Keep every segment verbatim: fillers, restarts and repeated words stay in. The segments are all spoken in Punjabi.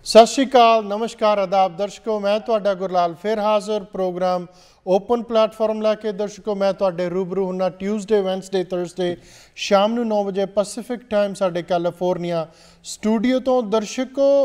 सत श्री अकाल, नमस्कार, आदाब दर्शकों। मैं तुहाडा गुरलाल फिर हाज़र प्रोग्राम ओपन प्लेटफॉर्म लैके। दर्शकों मैं तुहाडे रूबरू हुन्ना ट्यूसडे वैनसडे थर्सडे शाम नूं नौ बजे पैसिफिक टाइम साडे कैलीफोर्निया स्टूडियो तो। दर्शकों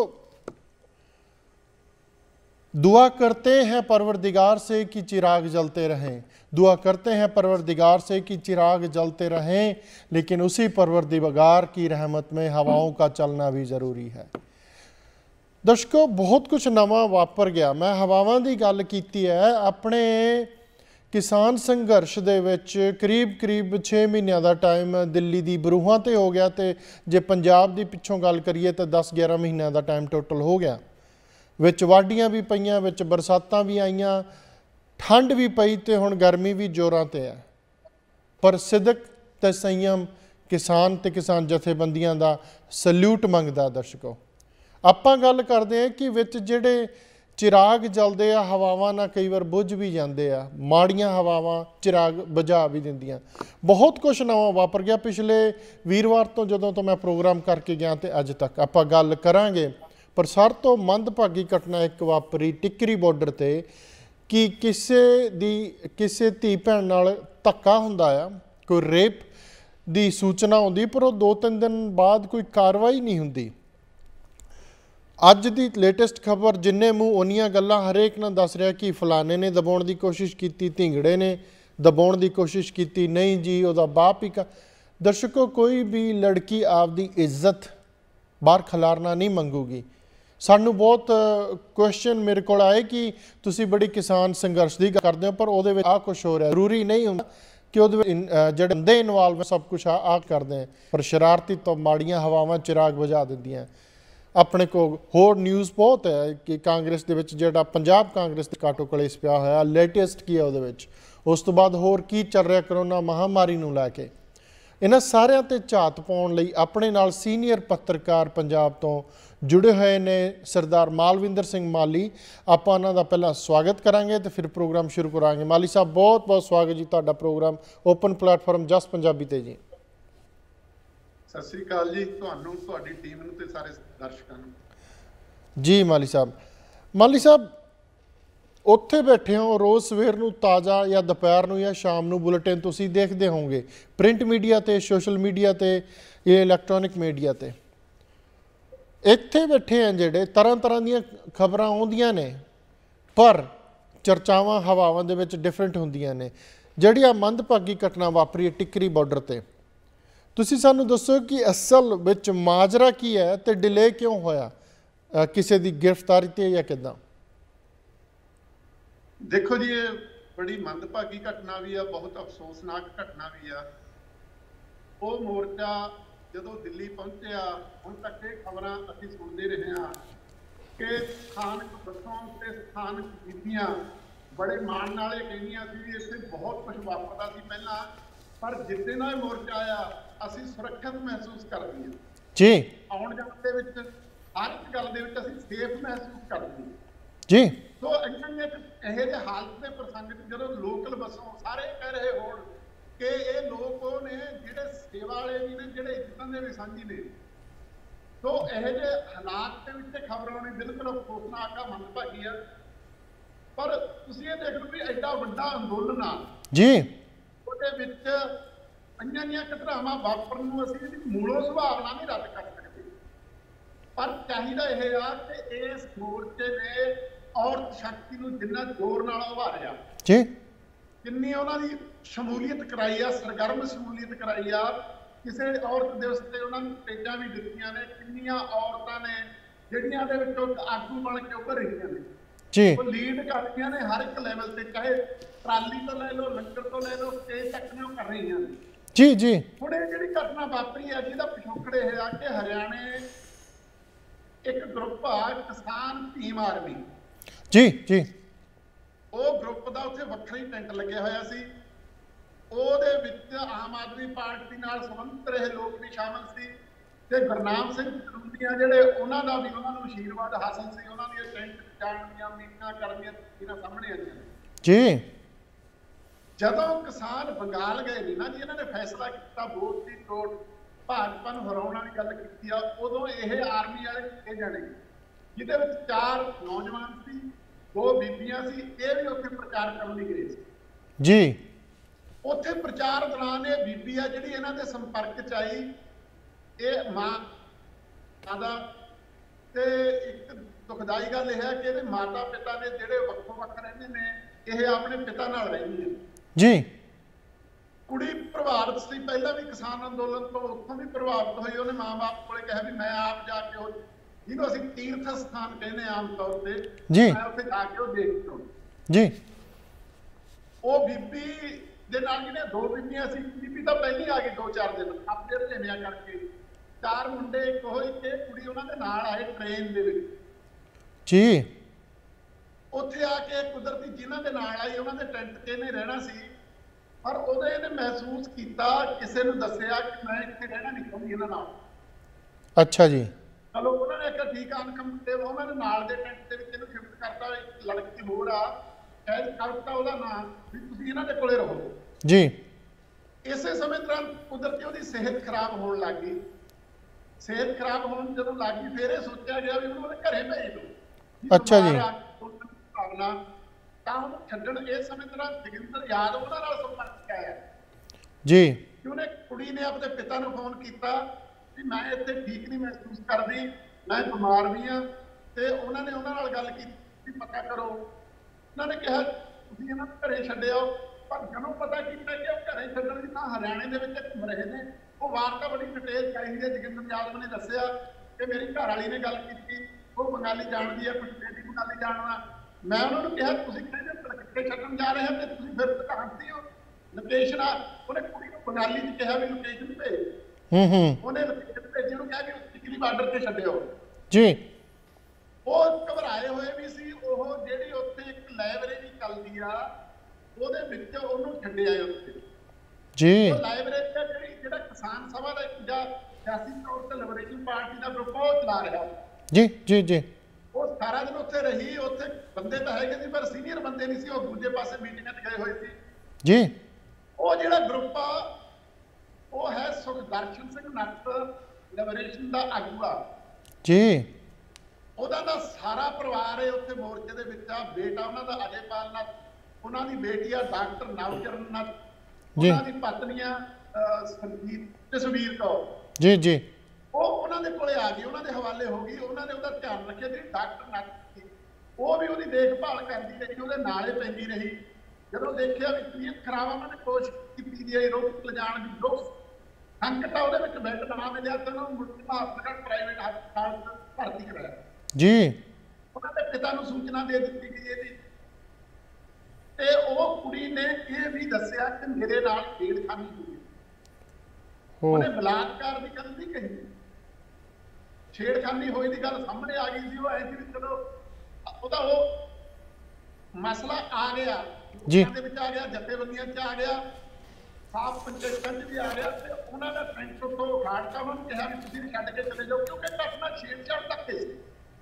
दुआ करते हैं परवरदिगार से कि चिराग जलते रहें, दुआ करते हैं परवरदिगार से कि चिराग जलते रहें, लेकिन उसी परवरदिगार की रहमत में हवाओं का चलना भी ज़रूरी है। दर्शकों बहुत कुछ नवा वापर गया। मैं हवावां दी गल कीती है। अपने किसान संघर्ष दे विच करीब करीब छे महीनों का टाइम दिल्ली दी बरूहां ते हो गया, तो जे पंजाब दी पिछों गल करिए तो दस ग्यारह महीनों का टाइम टोटल हो गया। विच वाढियां भी पईयां, विच बरसातां भी आईयां, ठंड भी पई ते हुण गर्मी भी जोरां ते है। पर सिदक ते संयम किसान ते किसान जथेबंदियां दा सल्यूट मंगदा। दर्शकों ਆਪਾਂ ਗੱਲ ਕਰਦੇ ਹਾਂ ਕਿ ਵਿੱਚ ਜਿਹੜੇ चिराग जलते आ, हवावां ना कई बार बुझ भी जाते आ, माड़ियां हवावां चिराग बुझा भी दिंदियां। बहुत कुछ नवा वापर गया पिछले वीरवार तो जदों तो मैं प्रोग्राम करके गया तो अज तक आपां गल करांगे। पर सार तो मंदभागी घटना एक वापरी टिकरी बॉर्डर ते कि किसी दी किसी धी भैन नाल धक्का हुंदा आ, कोई रेप दी सूचना आउंदी, पर वो दो तीन दिन बाद कोई कार्रवाई नहीं हुंदी। अज की लेटेस्ट खबर जिन्ने मूँह उन्नियां गल्लां हरेक ने दस रहा कि फलाने ने दबाउण की कोशिश की, धिंगड़े ने दबाउण की कोशिश की, नहीं जी उहदा बाप ही का। दर्शकों कोई भी लड़की आपदी इज्जत बाहर खिलारना नहीं मंगूगी। सानू बहुत क्वेश्चन मेरे को आए कि तुसी बड़ी किसान संघर्ष की करते हो, पर वो आ कुछ हो रहा। जरूरी नहीं होंदा कि वो ਜਿਹੜੇ ਬੰਦੇ इनवॉल्व सब कुछ आ, आ करते हैं, पर शरारती तो माड़ियां हवावां चिराग बुझा दिंदियां। अपने को होर न्यूज़ बहुत है कि कांग्रेस दे विच जिहड़ा पंजाब कांग्रेस दे काटो कलेस पिया होया, लेटेस्ट की है उहदे विच, उस तो बाद होर की चल रहा करोना महामारी नूं लैके। इन्हां सारियां ते झात पाउण लई अपने नाल सीनियर पत्रकार पंजाब तो जुड़े हुए ने सरदार मालविंदर सिंह माली। आपां उन्हां दा पहलां स्वागत करांगे तो फिर प्रोग्राम शुरू करांगे। माली साहब बहुत बहुत स्वागत जी तुहाडा प्रोग्राम ओपन प्लेटफॉर्म जस पंजाबी ते जी। सत श्री अकाल जी, तुहानूं तुहाडी टीम नूं ते सारे दर्शकां नूं जी। माली साहब माली साहब उत्थे बैठे हो, रोज़ सवेर नूं ताज़ा या दोपहर नूं या शाम नूं बुलेटिन तुसीं देखदे होवोगे प्रिंट मीडिया ते, सोशल मीडिया ते, ये इलैक्ट्रॉनिक मीडिया ते। इत्थे बैठे हैं जिहड़े तरह तरह दीयां खबरां आउंदियां ने, पर चर्चावां हवावां दे विच डिफरेंट हुंदियां ने। जिहड़ी मंदभागी घटना वापरी टिकरी बॉर्डर ते, तुसीं सानूं दसो कि असल विच माजरा की है तो डिले क्यों होया, किसी की गिरफ्तारी ते या किदां? देखो जी, ये बड़ी मंदभागी घटना भी है, बहुत अफसोसनाक घटना भी है। वो मोर्चा जदों दिल्ली पहुंचा, हुण तक ये खबरां असीं सुणदे रहे हैं कि स्थानक बसों ते स्थानक बीबियां बड़े मान नाल ये कहिंदियां सी भी इत्थे बहुत कुछ वापरदा सी पहलां, पर जिद्दे नाल मोर्चा आया असीं सुरक्षित महसूस करदे हां जी। आउण जाण दे विच हर एक गल दे विच असीं सेफ महसूस करदे हां जी। तो इन्हां ने इहो ਜਿਹੇ हालत के प्रसंग जदों लोकल बसों सारे कह रहे हो कि ये लोग वो ने जिहड़े सेवा वाले भी ने, जिहड़े इज्जतां दे भी साझी ने। तो इहो ਜਿਹੇ हालात दे विच खबर आउणी बिल्कुल अफसोसनाक आ, मंदभागी आ। पर तुसीं ये देख लो भी एडा वड्डा अंदोलन आ जी, ਉਹਦੇ ਵਿੱਚ ਅੰਨਾਂ ਦੀਆਂ ਘਟਨਾਵਾਂ ਵਾਪਰਨ ਨੂੰ ਅਸੀਂ ਇਹਦੀ ਮੂਲੋਂ ਸੁਭਾਵਨਾ ਨਹੀਂ ਰੱਦ ਕਰ ਸਕਦੇ, ਪਰ ਚਾਹੀਦਾ ਇਹ ਆ ਕਿ ਇਸ ਮੋਰਚੇ ਨੇ ਔਰਤ ਸ਼ਕਤੀ ਨੂੰ ਜਿੰਨਾ ਜ਼ੋਰ ਨਾਲ ਉਭਾਰਿਆ ਜੀ, ਜਿੰਨੀ ਉਹਨਾਂ ਦੀ ਸ਼ਮੂਲੀਅਤ ਕਰਾਈ ਆ, ਸਰਗਰਮ ਸ਼ਮੂਲੀਅਤ ਕਰਾਈ ਆ। ਕਿਸੇ ਔਰਤ ਦਿਵਸ ਤੇ ਉਹਨਾਂ ਨੂੰ ਸਟੇਜਾਂ ਵੀ ਦਿੱਤੀਆਂ ਨੇ, ਕਿੰਨੀਆਂ ਔਰਤਾਂ ਨੇ ਜਿਹੜੀਆਂ ਦੇ ਵਿੱਚੋਂ ਆਗੂ ਬਣ ਕੇ ਉੱਭਰ ਰਹੀਆਂ ਨੇ जी, वो लीड कर रही ने हर एक लैवल से, चाहे ट्राली तो ले लो, लंगर तो ले लो, स्टेज तक में कर रही हैं जी जी। हुण ये जिहड़ी घटना वापरी है जिहदा पिछोकड़ यह है कि हरियाणे एक ग्रुप आ किसान भीम आर्मी जी जी, वो ग्रुप का उत्थे वक्खरा ही टेंट लग्या होया सी। ਉਹਦੇ ਵਿੱਚ आम आदमी पार्टी नाल संबंधित रहे लोग भी शामिल सी ते गुरनाम सिंह जलूंडिया जिहड़े उन्हां दा भी उन्हां नूं आशीर्वाद हासिल सी, उन्हां दी टेंट जाण दीयां मीटिंगां करन दीयां तस्वीरां सामने आईयां जी। जदों किसान बंगाल गए नहीं ना जी, इन्हां ने फैसला किया वोट की तोड़ भाजपा नूं हराउण वाली गल कीती आ, उदों इह आर्मी वाले किए जाणे ਜਿਹਦੇ ਵਿੱਚ ਚਾਰ ਨੌਜਵਾਨ ਸੀ, ਦੋ ਬੀਬੀਆਂ ਸੀ, ਇਹ ਵੀ ਉੱਥੇ ਪ੍ਰਚਾਰ ਕਰਨ ਲਈ ਗਏ ਸੀ ਜੀ। ਉੱਥੇ ਪ੍ਰਚਾਰ ਦੌਰਾਨ ਇਹ ਬੀਬੀ ਆ ਜਿਹੜੀ ਇਹਨਾਂ ਦੇ ਸੰਪਰਕ ਚ ਆਈ, ਇਹ ਮਾਂ ਦਾ, ਤੇ ਇੱਕ ਦੁਖਦਾਈ ਗੱਲ ਇਹ ਹੈ ਕਿ ਇਹਦੇ ਮਾਤਾ ਪਿਤਾ ਨੇ ਜਿਹੜੇ ਵੱਖੋ ਵੱਖ ਰਹਿੰਦੇ ਨੇ, ਇਹ ਆਪਣੇ ਪਿਤਾ ਨਾਲ ਰਹਿੰਦੀ ਹੈ ਜੀ। ਕੁੜੀ ਪ੍ਰਭਾਵਿਤ ਸੀ ਪਹਿਲਾਂ ਵੀ ਕਿਸਾਨ ਅੰਦੋਲਨ ਤੋਂ, ਉੱਥੋਂ ਵੀ ਪ੍ਰਭਾਵਿਤ ਹੋਈ। ਉਹਨੇ ਮਾਂ-ਬਾਪ ਕੋਲੇ ਕਿਹਾ ਵੀ ਮੈਂ ਆਪ ਜਾ ਕੇ, ਉਹ ਜਿਹਨੂੰ ਅਸੀਂ ਤੀਰਥ ਸਥਾਨ ਕਹਿੰਦੇ ਆਮ ਤੌਰ ਤੇ, ਜੀ, ਮੈਂ ਉੱਥੇ ਜਾ ਕੇ ਉਹ ਦੇਖ ਕੇ ਆਉਂ ਜੀ। ਉਹ ਬੀਬੀ ਦੇ ਨਾਲ ਜਿਹਨੇ ਦੋ ਬੀਬੀਆਂ ਸੀ, ਬੀਬੀ ਤਾਂ ਪਹਿਲੀ ਆ ਗਈ ਦੋ ਚਾਰ ਦਿਨ ਆਪਣੇ ਰਲੇਵਿਆਂ ਕਰਕੇ, ਚਾਰ ਮੁੰਡੇ ਇੱਕ ਹੋਏ, ਤੇ ਕੁੜੀ ਉਹਨਾਂ ਦੇ ਨਾਲ ਆਏ ਟ੍ਰੇਨ ਦੇ ਵਿੱਚ ਜੀ। ਉੱਥੇ ਆ ਕੇ ਕੁਦਰਤੀ ਜਿਨ੍ਹਾਂ ਦੇ ਨਾਲ ਆਈ ਉਹਨਾਂ ਦੇ ਟੈਂਟ 'ਚ ਇਹਨੇ ਰਹਿਣਾ ਸੀ, ਪਰ ਉਹਦੇ ਇਹਨੇ ਮਹਿਸੂਸ ਕੀਤਾ, ਕਿਸੇ ਨੂੰ ਦੱਸਿਆ ਕਿ ਮੈਂ ਇੱਥੇ ਰਹਿਣਾ ਨਹੀਂ ਚਾਹੁੰਦੀ ਇਹਨਾਂ ਨਾਲ। ਅੱਛਾ ਜੀ। ਚਲੋ ਉਹਨਾਂ ਨੇ ਕਿਹਾ ਠੀਕ ਆ, ਅਨਕੰਫਰਟੇਬਲ, ਉਹਨਾਂ ਨੇ ਨਾਲ ਦੇ ਟੈਂਟ ਦੇ ਵਿੱਚ ਇਹਨੂੰ ਸ਼ਿਫਟ ਕਰਤਾ। ਇੱਕ ਲੜਕੀ ਹੋਰ ਆ, ਸ਼ਾਇਦ ਕਰਤਾ ਉਹਦਾ ਨਾਮ, ਵੀ ਤੁਸੀਂ ਇਹਨਾਂ ਦੇ ਕੋਲੇ ਰਹੋ ਜੀ। ਇਸੇ ਸਮੇਂ ਦੌਰਾਨ ਕੁਦਰਤੀ ਉਹਦੀ ਸਿਹਤ ਖਰਾਬ ਹੋਣ ਲੱਗ ਗਈ। ਸਿਹਤ ਖਰਾਬ ਹੋਣ ਜਦੋਂ ਲੱਗ ਗਈ, ਫਿਰ ਇਹ ਸੋਚਿਆ ਗਿਆ ਵੀ ਉਹਨੂੰ ਉਹਦੇ ਘਰੇ ਭੇਜ ਦਿਓ। ਅੱਛਾ ਜੀ। ਭਾਵਨਾ ਤਾਂ ਉਹਨੂੰ ਛੱਡਣ, ਇਸ ਸਮੇਂ ਦੌਰਾਨ ਜੋਗਿੰਦਰ ਯਾਦ ਉਹਨਾਂ ਨਾਲ ਸੰਪਰਕ ਆਇਆ ਜੀ, ਕਿ ਉਹਨੇ ਕੁੜੀ ਨੇ ਆਪਣੇ ਪਿਤਾ ਨੂੰ ਫੋਨ ਕੀਤਾ ਵੀ ਮੈਂ ਇੱਥੇ ਠੀਕ ਨਹੀਂ ਮਹਿਸੂਸ ਕਰਦੀ, ਮੈਂ ਬਿਮਾਰ ਵੀ ਹਾਂ, ਤੇ ਉਹਨਾਂ ਨੇ ਉਹਨਾਂ ਨਾਲ ਗੱਲ ਕੀਤੀ, ਪਤਾ ਕਰੋ। ਉਹਨਾਂ ਨੇ ਕਿਹਾ ਤੁਸੀਂ ਇਹਨਾਂ ਨੂੰ ਘਰੇ ਛੱਡਿਓ, ਪਰ ਜਦੋਂ ਪਤਾ ਕੀਤਾ ਕਿ ਉਹ ਘਰੇ ਛੱਡਣ ਦੀ ਤਾਂ ਹਰਿਆਣੇ ਦੇ ਵਿੱਚ ਘੁੰਮ ਰਹੇ ਨੇ। ਉਹ ਵਾਰਤਾ ਬੜੀ ਡਿਟੇਲ ਚਾਹੀਦੀ ਹੈ। ਜੋਗਿੰਦਰ ਯਾਦਵ ਨੇ ਦੱਸਿਆ ਕਿ ਮੇਰੀ ਘਰ ਵਾਲੀ ਨੇ ਗੱਲ ਕੀਤੀ, ਉਹ ਬੰਗਾਲੀ ਜਾਣਦੀ ਹੈ, ਕੁਝ ਬੇਟੀ ਬੰਗਾਲੀ ਜਾਣਦਾ। ਮੈਂ ਉਹਨਾਂ ਨੂੰ ਕਿਹਾ ਤੁਸੀਂ ਕਹਿੰਦੇ ਕਿੱਥੇ ਛੱਡਣ ਜਾ ਰਹੇ ਹੋ, ਤੇ ਤੁਸੀਂ ਫਿਰ ਕਹਾਂਤੀ ਹੋ ਲੋਕੇਸ਼ਨ ਆ। ਉਹਨੇ ਕੁੜੀ ਨੂੰ ਬੰਗਾਲੀ ਚ ਕਿਹਾ ਵੀ ਲੋਕੇਸ਼ਨ ਭੇਜ। ਹੂੰ ਹੂੰ ਉਹਨੇ ਲੋਕੇਸ਼ਨ ਭੇਜੀ, ਉਹਨੂੰ ਕਿਹਾ ਵੀ ਟਿਕਰੀ ਬਾਰਡਰ ਤੇ ਛੱਡਿਓ ਜੀ। ਉਹ ਘਬਰਾਏ ਹੋਏ ਵੀ ਸੀ। ਉਹ ਜਿਹੜੀ ਉੱਥੇ ਇੱਕ ਲਾਇਬ੍ਰੇਰੀ ਚੱਲਦੀ ਆ, ਉਹਦੇ ਵਿੱਚ ਉਹਨੂੰ ਛੱਡਿਆ ਉੱਥੇ ਜੀ। ਉਹ ਲਾਇਬ੍ਰੇਰੀ ਦਾ ਜਿਹੜੀ ਜਿਹੜਾ ਕਿਸਾਨ ਸਭਾ ਦਾ ਇੱਕ ਜਾਂ ਸਿਆਸੀ ਤੌਰ ਤੇ ਲਿਬਰੇਸ਼ਨ ਪਾਰਟੀ ਦਾ ਗਰੁੱਪ ਉਹ ਚਲਾ ਰਿਹਾ ਜੀ ਜੀ ਜੀ। ਉਹ ਸਾਰਾ ਦਿਨ ਉੱਥੇ ਰਹੀ। ਉੱਥੇ ਬੰਦੇ ਤਾਂ ਹੈਗੇ ਸੀ, ਪਰ ਸੀਨੀਅਰ ਬੰਦੇ ਨਹੀਂ ਸੀ, ਉਹ ਦੂਜੇ ਪਾਸੇ ਮੀਟਿੰਗਾਂ 'ਚ ਗਏ ਹੋਏ ਸੀ ਜੀ। ਉਹ ਜਿਹੜਾ ਗਰੁੱਪ ਆ ਉਹ ਹੈ ਸੁਖਦਰਸ਼ਨ ਸਿੰਘ ਨੱਟ, ਲਿਬਰੇਸ਼ਨ ਦਾ ਆਗੂ ਆ ਜੀ। ਉਹਦਾ ਦਾ ਸਾਰਾ ਪਰਿਵਾਰ ਹੈ ਉੱਥੇ ਮੋਰਚੇ ਦੇ ਵਿੱਚ ਆ। ਬੇਟਾ ਉਹਨਾਂ ਦਾ ਅਜੇਪਾਲ ਨੱਟ, ਉਹਨਾਂ ਦੀ ਬੇਟੀ ਆ ਡਾਕਟਰ ਨਵਚਰਨ ਨੱਟ, ਉਹਨਾਂ ਦੀ ਪਤਨੀ ਆ ਸੰਗੀਤ ਜਸਵੀਰ ਕੌਰ ਜੀ ਜੀ। ਉਹ ਉਹਨਾਂ ਦੇ ਕੋਲੇ ਆ ਗਈ, ਉਹਨਾਂ ਦੇ ਹਵਾਲੇ ਹੋ ਗਈ। ਉਹਨਾਂ ਨੇ ਉਹਦਾ ਧਿਆਨ ਰੱਖਿਆ। ਜਿਹੜੀ ਡਾਕਟਰ ਨੱਟ ਸੀ ਉਹ ਵੀ ਉਹਦੀ ਦੇਖਭਾਲ ਕਰਦੀ ਰਹੀ, ਉਹਦੇ ਨਾਲੇ ਪੈਂਦੀ ਰਹੀ। ਜਦੋਂ ਦੇਖਿਆ ਵੀ ਤਬੀਅਤ ਖਰਾਬ, ਉਹਨਾਂ ਨੇ ਕੋਸ਼ਿਸ਼ ਕੀਤੀ ਦੀ ਰੋਕ ਲਿਜਾਣ ਦੀ, ਰੋਕ ਸੰਕਟ ਆ, ਉਹਦੇ ਵਿੱਚ ਬੈੱਡ ਬਣਾ ਮਿਲਿਆ ਤੇ ਉਹਨੂੰ ਮੁਰਤਜ਼ਾ ਪ੍ਰਾਈਵੇਟ ਹਸਪਤਾਲ ਭਰਤੀ ਕਰਾਇਆ ਜੀ। ਉਹਨਾਂ ਦੇ ਪਿਤਾ ਨੂੰ ਸੂਚਨਾ ਦੇ ਦਿੱਤੀ ਗਈ ਇਹਦੀ, ਤੇ ਉਹ ਕੁੜੀ ਨੇ ਇਹ ਵੀ ਦੱਸਿਆ ਕਿ ਮੇਰੇ ਨਾਲ ਛੇੜਖਾਨੀ ਹੋਈ। ਉਹਨੇ ਬਲਾਤਕਾਰ ਦੀ ਗੱਲ ਨਹੀਂ ਕਹੀ, ਛੇੜਖਾਨੀ ਹੋਈ ਦੀ ਗੱਲ ਸਾਹਮਣੇ ਆ ਗਈ ਸੀ। ਉਹ ਐਸੀ ਵੀ ਚਲੋ ਉਹਦਾ ਉਹ ਮਸਲਾ ਆ ਗਿਆ ਜੀ, ਦੇ ਵਿੱਚ ਆ ਗਿਆ, ਜਥੇਬੰਦੀਆਂ 'ਚ ਆ ਗਿਆ, ਸਾਫ ਪੰਚਾਇਤਾਂ 'ਚ ਵੀ ਆ ਗਿਆ, ਤੇ ਉਹਨਾਂ ਨੇ ਪਿੰਡ ਤੋਂ ਉਖਾੜਤਾ। ਉਹਨਾਂ ਨੂੰ ਕਿਹਾ ਵੀ ਤੁਸੀਂ ਛੱਡ ਕੇ ਚਲੇ ਜਾਓ, ਕਿਉਂਕਿ ਘਟਨਾ ਛੇੜਛਾੜ ਤੱਕ ਸੀ।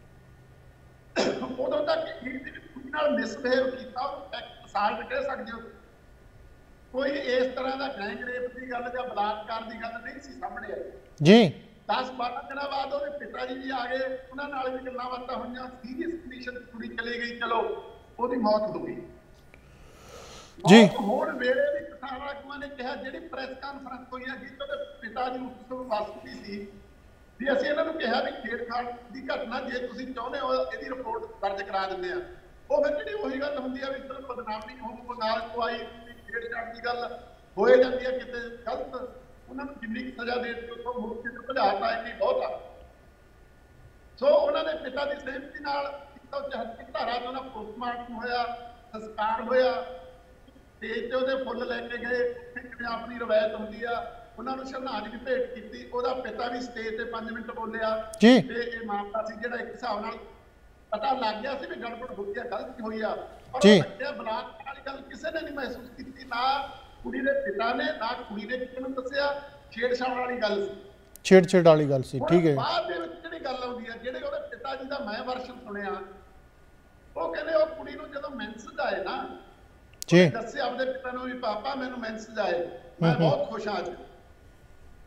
ਉਦੋਂ ਤੱਕ ਕੁੜੀ ਨਾਲ ਮਿਸਬਿਹੇਵ ਕੀਤਾ, ਉਹ ਸਾਲਟ ਕਹਿ ਸਕਦੇ ਹੋ। ਕੋਈ ਇਸ ਤਰ੍ਹਾਂ ਦਾ ਗੈਂਗ ਰੇਪ ਦੀ ਗੱਲ ਜਾਂ ਬਲਾਤਕਾਰ ਦੀ ਗੱਲ ਨਹੀਂ ਸੀ ਸਾਹਮਣੇ ਆਈ ਜੀ। ਦਸ ਬਾਰਾਂ ਦਿਨਾਂ ਬਾਅਦ ਉਹਦੇ ਪਿਤਾ ਜੀ ਵੀ ਆ ਗਏ, ਉਹਨਾਂ ਨਾਲ ਵੀ ਗੱਲਾਂ ਬਾਤਾਂ ਹੋਈਆਂ। ਸੀਰੀਅਸ ਕੰਡੀਸ਼ਨ ਕੁੜੀ ਚਲੀ ਗਈ, ਚਲੋ ਉਹਦੀ ਮੌਤ ਹੋ ਗਈ ਜੀ। ਹੋਣ ਵੇਲੇ ਵੀ ਕਿਸਾਨ ਆਗੂਆਂ ਨੇ ਕਿਹਾ, ਜਿਹੜੀ ਪ੍ਰੈਸ ਕਾਨਫਰੰਸ ਹੋਈ ਹੈ ਜਿਸ ਉਹਦੇ ਪਿਤਾ ਜੀ ਨੂੰ ਵਾਸਤੀ ਸੀ ਵੀ ਅਸੀਂ ਇਹਨਾਂ ਨੂੰ ਕਿਹਾ ਵੀ ਛੇੜਛਾੜ ਦੀ ਘਟਨਾ ਜੇ ਤੁਸੀਂ ਚਾਹੁੰਦੇ ਹੋ ਇਹਦੀ ਰਿਪੋਰਟ ਦਰਜ ਕਰਾ ਦਿੰਦੇ ਆ। ਉਹ ਫਿਰ ਜਿਹੜੀ ਉਹੀ ਗੱਲ ਹੁੰਦੀ ਆ ਵੀ ਇੱਧਰ ਬਦਨਾਮੀ ਹੋ ਬੰਗਾਲ ਤੋਂ ਆਈ, ਛੇੜਛਾੜ ਦੀ ਗੱਲ ਹੋਏ ਜਾਂਦੀ ਹੈ ਕਿਤੇ ਗਲਤ, ਉਹਨਾਂ ਨੂੰ ਜਿੰਨੀ ਕੁ ਸਜ਼ਾ ਦੇ ਦਿੱਤੀ ਉੱਥੋਂ ਮੋਰਚੇ ਤੋਂ ਭਜਾਤਾ ਇੰਨੀ ਬਹੁਤ ਆ। ਸੋ ਉਹਨਾਂ ਦੇ ਪਿਤਾ ਦੀ ਸਹਿਮਤੀ ਨਾਲ ਇੱਕ ਸੌ ਚੌਹੱਤਰ ਧਾਰਾ ਤੋਂ ਉਹਨਾਂ ਪੋਸਟਮਾਰਟਮ ਹੋਇਆ, ਸੰਸਕਾਰ ਹੋਇਆ, ਸਟੇਜ ਤੇ ਉਹਦੇ ਫੁੱਲ ਲੈ ਕੇ ਗਏ। ਜਿਵੇਂ ਆਪਣੀ ਰਵਾਇਤ ਹੁੰਦੀ ਆ, ਉਹਨਾਂ ਨੂੰ ਸ਼ਰਧਾਂਜਲੀ ਭੇਟ ਕੀਤੀ। ਉਹਦਾ ਪਿਤਾ ਵੀ ਸਟੇਜ ਤੇ ਪੰਜ ਮਿੰਟ ਬੋਲਿਆ ਤੇ ਇਹ ਮਾਮਲਾ ਸੀ ਜਿਹੜਾ ਇੱਕ ਹਿਸਾਬ ਨਾਲ ਪਤਾ ਲੱਗ ਗਿਆ ਸੀ ਵੀ ਗੜਬੜ ਹੋਈ ਆ, ਗਲਤੀ ਹੋਈ ਆ, ਪਰ ਉਹ ਬੱਚੇ ਬਲਾਤਕਾਰ ਵਾਲੀ ਗੱਲ ਕਿਸੇ ਨੇ ਨਹੀਂ ਮਹਿਸੂਸ ਕੀਤੀ, ਨਾ ਕੁੜੀ ਦੇ ਪਿਤਾ ਨੇ, ਨਾ ਕੁੜੀ ਨੇ ਕਿਸੇ ਨੂੰ ਦੱਸਿਆ। ਛੇੜਛਾੜ ਵਾਲੀ ਗੱਲ ਸੀ, ਛੇੜਛਾੜ ਵਾਲੀ ਗੱਲ ਸੀ, ਠੀਕ ਹੈ। ਬਾਅਦ ਦੇ ਵਿੱਚ ਜਿਹੜੀ ਗੱਲ ਆਉਂਦੀ ਹੈ, ਜਿਹੜੇ ਉਹਦੇ ਪਿਤਾ ਜੀ ਦਾ ਮੈਂ ਵਰਸ਼ਨ ਸੁਣਿਆ, ਉਹ ਕਹਿੰਦੇ ਉਹ ਕੁੜੀ ਨੂੰ ਜਦੋਂ ਮੈਂਸੇਜ ਆਏ ਨਾ ਜੀ, ਦੱਸਿਆ ਆਪਣੇ ਪਿਤਾ ਨੂੰ ਵੀ ਪਾਪਾ ਮੈਨੂੰ ਮੈਂਸੇਜ ਆਏ, ਮੈਂ ਬਹੁਤ ਖੁਸ਼ ਹਾਂ ਅੱਜ।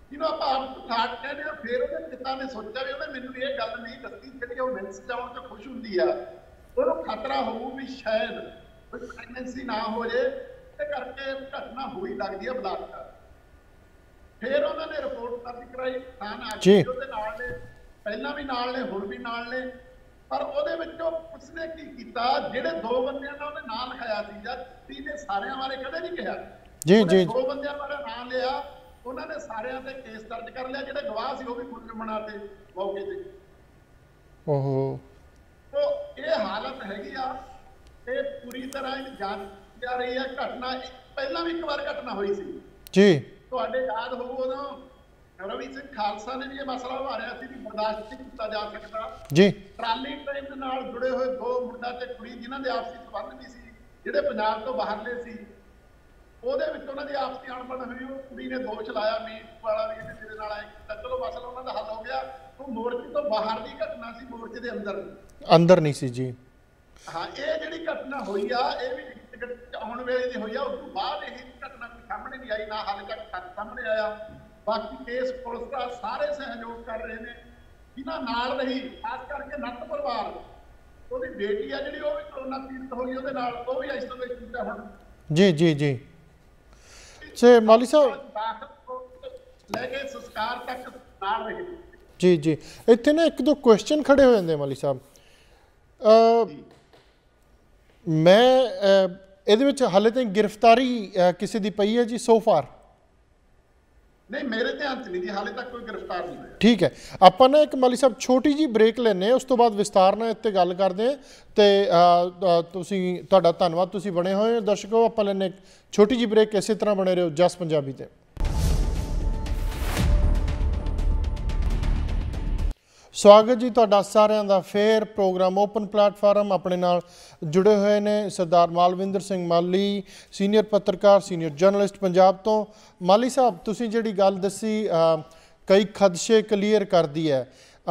ਜਿਹਨੂੰ ਆਪਾਂ ਆਪ ਠਾਠ ਕਹਿੰਦੇ ਆ, ਫਿਰ ਉਹਦੇ ਪਿਤਾ ਨੇ ਸੋਚਿਆ ਵੀ ਉਹਨੇ ਮੈਨੂੰ ਇਹ ਗੱਲ ਨਹੀਂ ਦੱਸੀ ਜਿਹੜੀ ਉਹ ਮਿਲਸ ਜਾਉਣ ਤੋਂ ਖੁਸ਼ ਹੁੰਦੀ ਆ, ਉਹਨੂੰ ਖਤਰਾ ਹੋਊ ਵੀ ਸ਼ਾਇਦ ਕੋਈ ਪ੍ਰੈਗਨੈਂਸੀ ਨਾ ਹੋ ਜੇ, ਤੇ ਕਰਕੇ ਘਟਨਾ ਹੋਈ ਲੱਗਦੀ ਆ ਬਲਾਤਕਾਰ। ਫਿਰ ਉਹਨਾਂ ਨੇ ਰਿਪੋਰਟ ਦਰਜ ਕਰਾਈ, ਥਾਣਾ ਆ ਕੇ ਉਹਦੇ ਨਾਲ ਨੇ, ਪਹਿਲਾਂ ਵੀ ਨਾਲ ਨੇ, ਹੁਣ ਵੀ ਨਾਲ ਨੇ। ਪਰ ਉਹਦੇ ਵਿੱਚੋਂ ਉਸਨੇ ਕੀ ਕੀਤਾ, ਜਿਹੜੇ ਦੋ ਬੰਦਿਆਂ ਦਾ ਉਹਨੇ ਨਾਂ ਲਿਖਾਇਆ ਸੀ, ਜਾਂ ਨੇ ਸਾਰਿਆਂ ਬਾਰੇ ਕਦੇ ਨਹੀਂ ਕਿਹਾ ਜੀ ਜੀ, ਦੋ ਬੰਦਿਆਂ ਬਾਰੇ ਨਾਂ ਲਿਆ, ਉਹਨਾਂ ਨੇ ਸਾਰਿਆਂ ਤੇ ਕੇਸ ਦਰਜ ਕਰ ਲਿਆ, ਜਿਹੜੇ ਗਵਾਹ ਸੀ ਉਹ ਵੀ ਮੁਲਜ਼ਮ ਬਣਾਤੇ ਮੌਕੇ ਤੇ। ਓਹੋ, तो ये हालत हैगी आ, ये पूरी तरह जांच जा रही है। घटना पहला भी एक बार घटना हुई सी जी, ਤੁਹਾਡੇ याद हो उदों रवि सिंह खालसा ने भी ये मसला उभारिया सी भी बर्दाश्त नहीं किया जा सकता जी। ट्राली ट्रेन ਦੇ ਨਾਲ जुड़े हुए दो मुंडा ਤੇ ਕੁੜੀ ਜਿਨ੍ਹਾਂ ਦੇ ਆਪਸੀ ਸੰਬੰਧ ਨਹੀਂ ਸੀ, ਜਿਹੜੇ ਪੰਜਾਬ ਤੋਂ ਬਾਹਰਲੇ ਸੀ, ਉਹਦੇ ਵਿੱਚ ਉਹਨਾਂ ਦੀ ਆਪਸੀ ਅਣਬਣ ਹੋਈ। ਉਹ ਕੁੜੀ ਨੇ ਦੋਸ਼ ਲਾਇਆ ਮੀਟ ਵਾਲਾ ਵੀ ਇਹਨੇ ਮੇਰੇ ਨਾਲ ਆਇਆ ਕੀਤਾ, ਚਲੋ ਮਸਲਾ ਉਹਨਾਂ ਦਾ ਹੱਲ ਹੋ ਗਿਆ। ਉਹ ਮੋਰਚੇ ਤੋਂ ਬਾਹਰ ਦੀ ਘਟਨਾ ਸੀ, ਮੋਰਚੇ ਦੇ ਅੰਦਰ ਅੰਦਰ ਨਹੀਂ ਸੀ ਜੀ। ਹਾਂ, ਇਹ ਜਿਹੜੀ ਘਟਨਾ ਹੋਈ ਆ ਇਹ ਵੀ ਟਿਕਟ ਆਉਣ ਵੇਲੇ ਦੀ ਹੋਈ ਆ, ਉਸ ਤੋਂ ਬਾਅਦ ਇਹ ਘਟਨਾ ਕੋਈ ਸਾਹਮਣੇ ਨਹੀਂ ਆਈ, ਨਾ ਹਾਲੇ ਤੱਕ ਤੱਕ ਸਾਹਮਣੇ ਆਇਆ। ਬਾਕੀ ਕੇਸ ਪੁਲਿਸ ਦਾ ਸਾਰੇ ਸਹਿਯੋਗ ਕਰ ਰਹੇ ਨੇ, ਜਿਨ੍ਹਾਂ ਨਾਲ ਰਹੀ, ਖਾਸ ਕਰਕੇ ਨੱਤ ਪਰਿਵਾਰ, ਉਹਦੀ ਬੇਟੀ ਆ ਜਿਹੜੀ ਉਹ ਵੀ ਕਰੋਨਾ ਪੀੜਤ ਹੋਈ, ਉਹਦੇ ਨਾਲ ਉਹ ਵੀ ਆਈਸੋਲੇਸ਼ਨ ਤੇ ਹੁਣ ਜੀ ਜੀ ਜੀ। ਸੇ ਮਾਲੀ ਸਾਹਿਬ ਲੈ ਕੇ ਸੰਸਕਾਰ ਤੱਕ ਨਾਲ ਰਹੇ ਜੀ ਜੀ। ਇੱਥੇ ਨਾ ਇੱਕ ਦੋ ਕੁਐਸਚਨ ਖੜੇ ਹੋ ਜਾਂਦੇ ਮਾਲੀ ਸਾਹਿਬ। ਮੈਂ ਇਹਦੇ ਵਿੱਚ ਹਾਲੇ ਤੱਕ ਗ੍ਰਿਫਤਾਰੀ ਕਿਸੇ ਦੀ ਪਈ ਹੈ ਜੀ ਸੋ ਫਾਰ? ਨਹੀਂ, ਮੇਰੇ ਧਿਆਨ 'ਚ ਨਹੀਂ ਜੀ, ਹਾਲੇ ਤੱਕ ਕੋਈ ਗ੍ਰਿਫਤਾਰ ਨਹੀਂ ਹੋਇਆ। ਠੀਕ ਹੈ, ਆਪਾਂ ਨਾ ਇੱਕ ਮਾਲੀ ਸਾਹਿਬ ਛੋਟੀ ਜੀ ਬ੍ਰੇਕ ਲੈਂਦੇ ਹਾਂ, ਉਸ ਤੋਂ ਬਾਅਦ ਵਿਸਤਾਰ ਨਾਲ ਇੱਥੇ ਗੱਲ ਕਰਦੇ ਹਾਂ। ਤੇ ਤੁਸੀਂ, ਤੁਹਾਡਾ ਧੰਨਵਾਦ, ਤੁਸੀਂ ਬਣੇ ਹੋਏ ਹੋ। ਦਰਸ਼ਕੋ, ਆਪਾਂ ਲੈਂਦੇ ਇੱਕ ਛੋਟੀ ਜੀ ਬ੍ਰੇਕ, ਇਸੇ ਤਰ੍ਹਾਂ ਬਣੇ ਰਹੋ ਜਸ ਪੰਜਾਬੀ ਤੇ। स्वागत जी तुहाडा सारिਆਂ ਦਾ फेर प्रोग्राम ओपन प्लेटफॉर्म। अपने नाल जुड़े हुए ने सरदार मालविंदर सिंह माली, सीनियर पत्रकार, सीनियर जर्नलिस्ट पंजाब तो। माली साहब, तुसीं जिहड़ी गल दसी कई खदशे क्लीयर करदी है।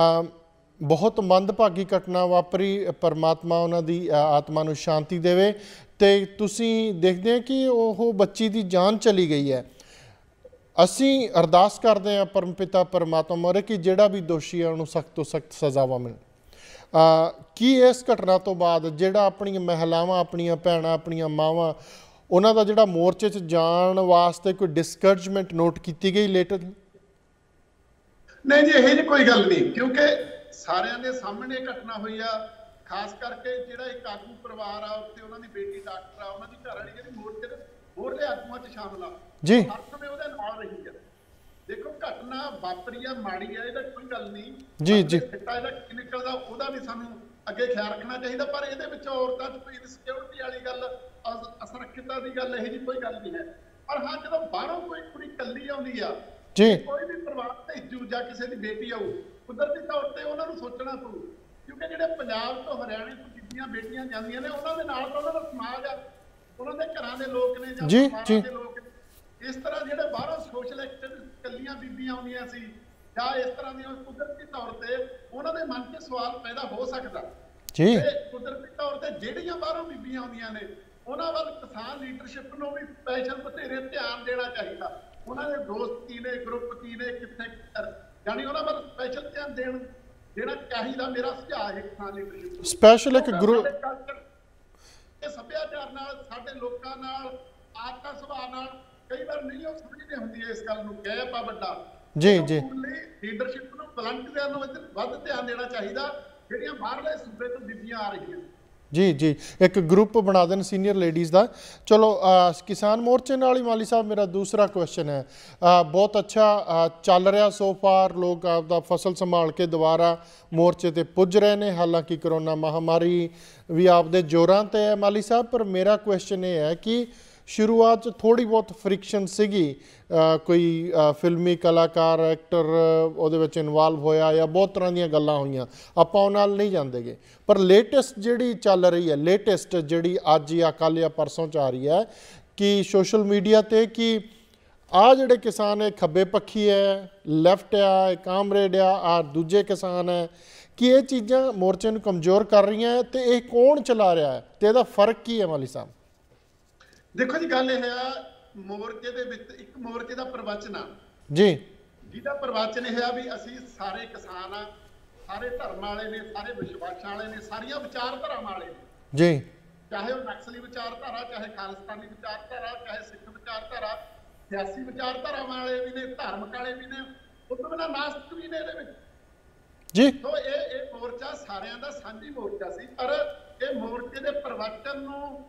बहुत मंदभागी घटना वापरी, परमात्मा उन्हां दी आत्मा नूं शांति देवे। ते तुसीं देखदे हो कि ओह बच्ची दी जान चली गई है। ਅਸੀਂ ਅਰਦਾਸ ਕਰਦੇ ਹਾਂ ਪਰਮ ਪਿਤਾ ਪਰਮਾਤਮਾ ਮੋਰੇ ਕਿ ਜਿਹੜਾ ਵੀ ਦੋਸ਼ੀ ਹੈ ਉਹਨੂੰ ਸਖਤ ਤੋਂ ਸਖਤ ਸਜ਼ਾਵਾਂ ਮਿਲਣ। ਕੀ ਇਸ ਘਟਨਾ ਤੋਂ ਬਾਅਦ ਜਿਹੜਾ ਆਪਣੀਆਂ ਮਹਿਲਾਵਾਂ, ਆਪਣੀਆਂ ਭੈਣਾਂ, ਆਪਣੀਆਂ ਮਾਵਾਂ, ਉਹਨਾਂ ਦਾ ਜਿਹੜਾ ਮੋਰਚੇ 'ਚ ਜਾਣ ਵਾਸਤੇ ਕੋਈ ਡਿਸਕਰੇਜਮੈਂਟ ਨੋਟ ਕੀਤੀ ਗਈ ਲੇਟਰ? ਨਹੀਂ ਜੀ, ਇਹ ਜੀ ਕੋਈ ਗੱਲ ਨਹੀਂ, ਕਿਉਂਕਿ ਸਾਰਿਆਂ ਦੇ ਸਾਹਮਣੇ ਘਟਨਾ ਹੋਈ ਆ। ਖਾਸ ਕਰਕੇ ਜਿਹੜਾ ਇੱਕ ਆਗੂ ਪਰਿਵਾਰ ਆ, ਉੱਤੇ ਉਹਨਾਂ ਦੀ ਬੇਟੀ ਡਾਕਟਰ ਆ, ਉਹਨਾਂ ਦੀ ਘਰ ਵਾਲੀ ਜਿਹੜੀ ਮੋਰਚੇ ਦੇ ਹੋਰਲੇ ਆਗੂਆਂ 'ਚ ਸ਼ਾਮਲ ਆ ਜੀ, ਹਰ ਸਮੇਂ ਉਹਦੇ ਨਾਲ ਰਹੀ ਹੈ। ਦੇਖੋ, ਘਟਨਾ ਵਾਪਰੀ ਆ, ਮਾੜੀ ਆ, ਇਹਦਾ ਕੋਈ ਗੱਲ ਨਹੀਂ ਜੀ ਜੀ। ਸਿੱਟਾ ਇਹਦਾ ਕੀ ਨਿਕਲਦਾ ਉਹਦਾ ਵੀ ਸਾਨੂੰ ਅੱਗੇ ਖਿਆਲ ਰੱਖਣਾ ਚਾਹੀਦਾ, ਪਰ ਇਹਦੇ ਵਿੱਚ ਔਰਤਾਂ 'ਚ ਕੋਈ ਸਿਕਿਉਰਿਟੀ ਵਾਲੀ ਗੱਲ, ਅਸੁਰੱਖਿਅਤਾ ਦੀ ਗੱਲ, ਇਹੋ ਜਿਹੀ ਕੋਈ ਗੱਲ ਨਹੀਂ ਹੈ। ਪਰ ਹਾਂ, ਜਦੋਂ ਬਾਹਰੋਂ ਕੋਈ ਕੁੜੀ ਇਕੱਲੀ ਆਉਂਦੀ ਆ ਜੀ, ਕੋਈ ਵੀ ਪਰਿਵਾਰ ਭੇਜੂ ਜਾਂ ਕਿਸੇ ਦੀ ਬੇਟੀ ਆਊ, ਕੁਦਰਤੀ ਤੌਰ ਤੇ ਉਹਨਾਂ ਨੂੰ ਸੋਚਣਾ ਪਊ, ਕਿਉਂਕਿ ਜਿਹੜੇ ਪੰਜਾਬ ਤੋਂ ਹਰਿਆਣੇ ਤੋਂ ਬੀਬੀਆਂ ਬੇਟੀਆਂ ਜਾਂਦੀਆਂ ਨੇ, ਉਹਨਾਂ ਦੇ ਨਾਲ ਤਾਂ ਉਹਨਾਂ ਦਾ ਸਮਾਜ ਆ, ਉਹਨਾਂ ਦੇ ਘਰਾਂ ਦੇ ਲੋਕ ਨੇ ਜਾਂ ਪਰਿਵਾਰਾਂ ਦੇ ਲੋਕ ਨੇ। ਇਸ ਤਰ੍ਹਾਂ ਜਿਹੜੇ ਬਾਹਰੋਂ ਸੋਸ਼ਲ ਐਕਟਿਵ ਇਕੱਲੀਆਂ ਬੀਬੀਆਂ ਆਉਂਦੀਆਂ ਸੀ ਜਾਂ ਇਸ ਤਰ੍ਹਾਂ ਦੀਆਂ, ਕੁਦਰਤੀ ਤੌਰ ਤੇ ਉਹਨਾਂ ਦੇ ਮਨ 'ਚ ਸਵਾਲ ਪੈਦਾ ਹੋ ਸਕਦਾ ਜੀ। ਕੁਦਰਤੀ ਤੌਰ ਤੇ ਜਿਹੜੀਆਂ ਬਾਹਰੋਂ ਬੀਬੀਆਂ ਆਉਂਦੀਆਂ ਨੇ, ਉਹਨਾਂ ਵੱਲ ਕਿਸਾਨ ਲੀਡਰਸ਼ਿਪ ਨੂੰ ਵੀ ਸਪੈਸ਼ਲ ਬਥੇਰੇ ਧਿਆਨ ਦੇਣਾ ਚਾਹੀਦਾ। ਉਹਨਾਂ ਦੇ ਦੋਸਤ ਕੀ ਨੇ, ਗਰੁੱਪ ਕੀ ਨੇ, ਕਿੱਥੇ, ਯਾਨੀ ਉਹਨਾਂ ਵੱਲ ਸਪੈਸ਼ਲ ਧਿਆਨ ਦੇਣ ਦੇਣਾ ਚਾਹੀਦਾ। ਮੇਰਾ ਸੁਝਾਅ ਹੈ ਕਿਸਾਨ ਲੀਡਰਸ਼ਿਪ ਨੂੰ ਸਪੈਸ਼ਲ ਇੱਕ ਗਰੁੱਪ, ਇਹ ਸੱਭਿਆਚਾਰ ਨਾਲ, ਸਾਡੇ ਲੋਕਾਂ ਨਾਲ, ਆਦਤਾਂ ਸੁਭਾਅ ਨਾਲ ਕਈ ਵਾਰ ਨਹੀਂ ਉਹ ਸਮਝਦੇ ਹੁੰਦੀ ਇਸ ਗੱਲ ਨੂੰ, ਗੈਪ ਆ ਵੱਡਾ ਜੀ ਜੀ। ਲੀਡਰਸ਼ਿਪ ਨੂੰ ਵਲੰਟੀਅਰਾਂ ਨੂੰ ਵੱਧ ਧਿਆਨ ਦੇਣਾ ਚਾਹੀਦਾ, ਜਿਹੜੀਆਂ ਬਾਹਰਲੇ ਸੂਬੇ ਤੋਂ ਬੀਬੀਆਂ ਆ ਰਹੀਆਂ ਜੀ ਜੀ। ਇੱਕ ਗਰੁੱਪ ਬਣਾ ਦੇਣ ਸੀਨੀਅਰ ਲੇਡੀਜ਼ ਦਾ। ਚਲੋ, ਕਿਸਾਨ ਮੋਰਚੇ ਨਾਲ ਹੀ ਮਾਲੀ ਸਾਹਿਬ ਮੇਰਾ ਦੂਸਰਾ ਕੁਐਸਚਨ ਹੈ। ਬਹੁਤ ਅੱਛਾ ਚੱਲ ਰਿਹਾ ਸੋ ਫਾਰ, ਲੋਕ ਆਪਦਾ ਫਸਲ ਸੰਭਾਲ ਕੇ ਦੁਬਾਰਾ ਮੋਰਚੇ ਤੇ ਪੁੱਜ ਰਹੇ ਨੇ, ਹਾਲਾਂਕਿ ਕਰੋਨਾ ਮਹਾਮਾਰੀ ਵੀ ਆਪਦੇ ਜ਼ੋਰਾਂ ਤੇ ਹੈ ਮਾਲੀ ਸਾਹਿਬ। ਪਰ ਮੇਰਾ ਕੁਐਸਚਨ ਇਹ ਹੈ ਕਿ ਸ਼ੁਰੂਆਤ 'ਚ ਥੋੜ੍ਹੀ ਬਹੁਤ ਫ੍ਰਿਕਸ਼ਨ ਸੀਗੀ, ਕੋਈ ਫਿਲਮੀ ਕਲਾਕਾਰ, ਐਕਟਰ ਉਹਦੇ ਵਿੱਚ ਇਨਵਾਲਵ ਹੋਇਆ ਜਾਂ ਬਹੁਤ ਤਰ੍ਹਾਂ ਦੀਆਂ ਗੱਲਾਂ ਹੋਈਆਂ, ਆਪਾਂ ਉਹ ਨਾਲ ਨਹੀਂ ਜਾਂਦੇਗੇ। ਪਰ ਲੇਟੈਸਟ ਜਿਹੜੀ ਚੱਲ ਰਹੀ ਹੈ, ਲੇਟੈਸਟ ਜਿਹੜੀ ਅੱਜ ਜਾਂ ਕੱਲ੍ਹ ਜਾਂ ਪਰਸੋਂ 'ਚ ਆ ਰਹੀ ਹੈ ਕਿ ਸੋਸ਼ਲ ਮੀਡੀਆ 'ਤੇ ਕਿ ਆਹ ਜਿਹੜੇ ਕਿਸਾਨ ਹੈ ਖੱਬੇ ਪੱਖੀ ਹੈ, ਲੈਫਟ ਆ, ਕਾਮਰੇਡ ਆ, ਆਹ ਦੂਜੇ ਕਿਸਾਨ ਹੈ, ਕਿ ਇਹ ਚੀਜ਼ਾਂ ਮੋਰਚੇ ਨੂੰ ਕਮਜ਼ੋਰ ਕਰ ਰਹੀਆਂ ਅਤੇ ਇਹ ਕੌਣ ਚਲਾ ਰਿਹਾ ਹੈ ਅਤੇ ਇਹਦਾ ਫਰਕ ਕੀ ਹੈ ਮਾਲੀ ਸਾਹਿਬ? ਦੇਖੋ ਜੀ, ਗੱਲ ਇਹ ਆ, ਮੋਰਚੇ ਦੇ ਵਿੱਚ ਇੱਕ ਮੋਰਚੇ ਦਾ ਪ੍ਰਵਚਨ ਆ ਜੀ, ਜਿਹਦਾ ਪ੍ਰਵਚਨ ਇਹ ਆ ਵੀ ਅਸੀਂ ਸਾਰੇ ਕਿਸਾਨ ਆ, ਸਾਰੇ ਧਰਮ ਵਾਲੇ ਨੇ, ਸਾਰੇ ਵਿਸ਼ਵਾਸਾਂ ਵਾਲੇ ਨੇ, ਸਾਰੀਆਂ ਵਿਚਾਰਧਾਰਾਵਾਂ ਵਾਲੇ ਨੇ ਜੀ, ਚਾਹੇ ਉਹ ਨਕਸਲੀ ਵਿਚਾਰਧਾਰਾ, ਚਾਹੇ ਖਾਲਿਸਤਾਨੀ ਵਿਚਾਰਧਾਰਾ, ਚਾਹੇ ਸਿੱਖ ਵਿਚਾਰਧਾਰਾ, ਸਿਆਸੀ ਵਿਚਾਰਧਾਰਾਵਾਂ ਵਾਲੇ ਵੀ ਨੇ, ਧਾਰਮਿਕ ਵਾਲੇ ਵੀ ਨੇ, ਉਸ ਤੋਂ ਬਿਨਾਂ ਨਾਸਤਿਕ ਵੀ ਨੇ ਇਹਦੇ ਵਿੱਚ ਜੀ। ਸੋ ਇਹ ਇਹ ਮੋਰਚਾ ਸਾਰਿਆਂ ਦਾ ਸਾਂਝੀ ਮੋਰਚਾ ਸੀ, ਪਰ ਇਹ ਮੋਰਚੇ ਦੇ ਪ੍ਰਵਚਨ ਨੂੰ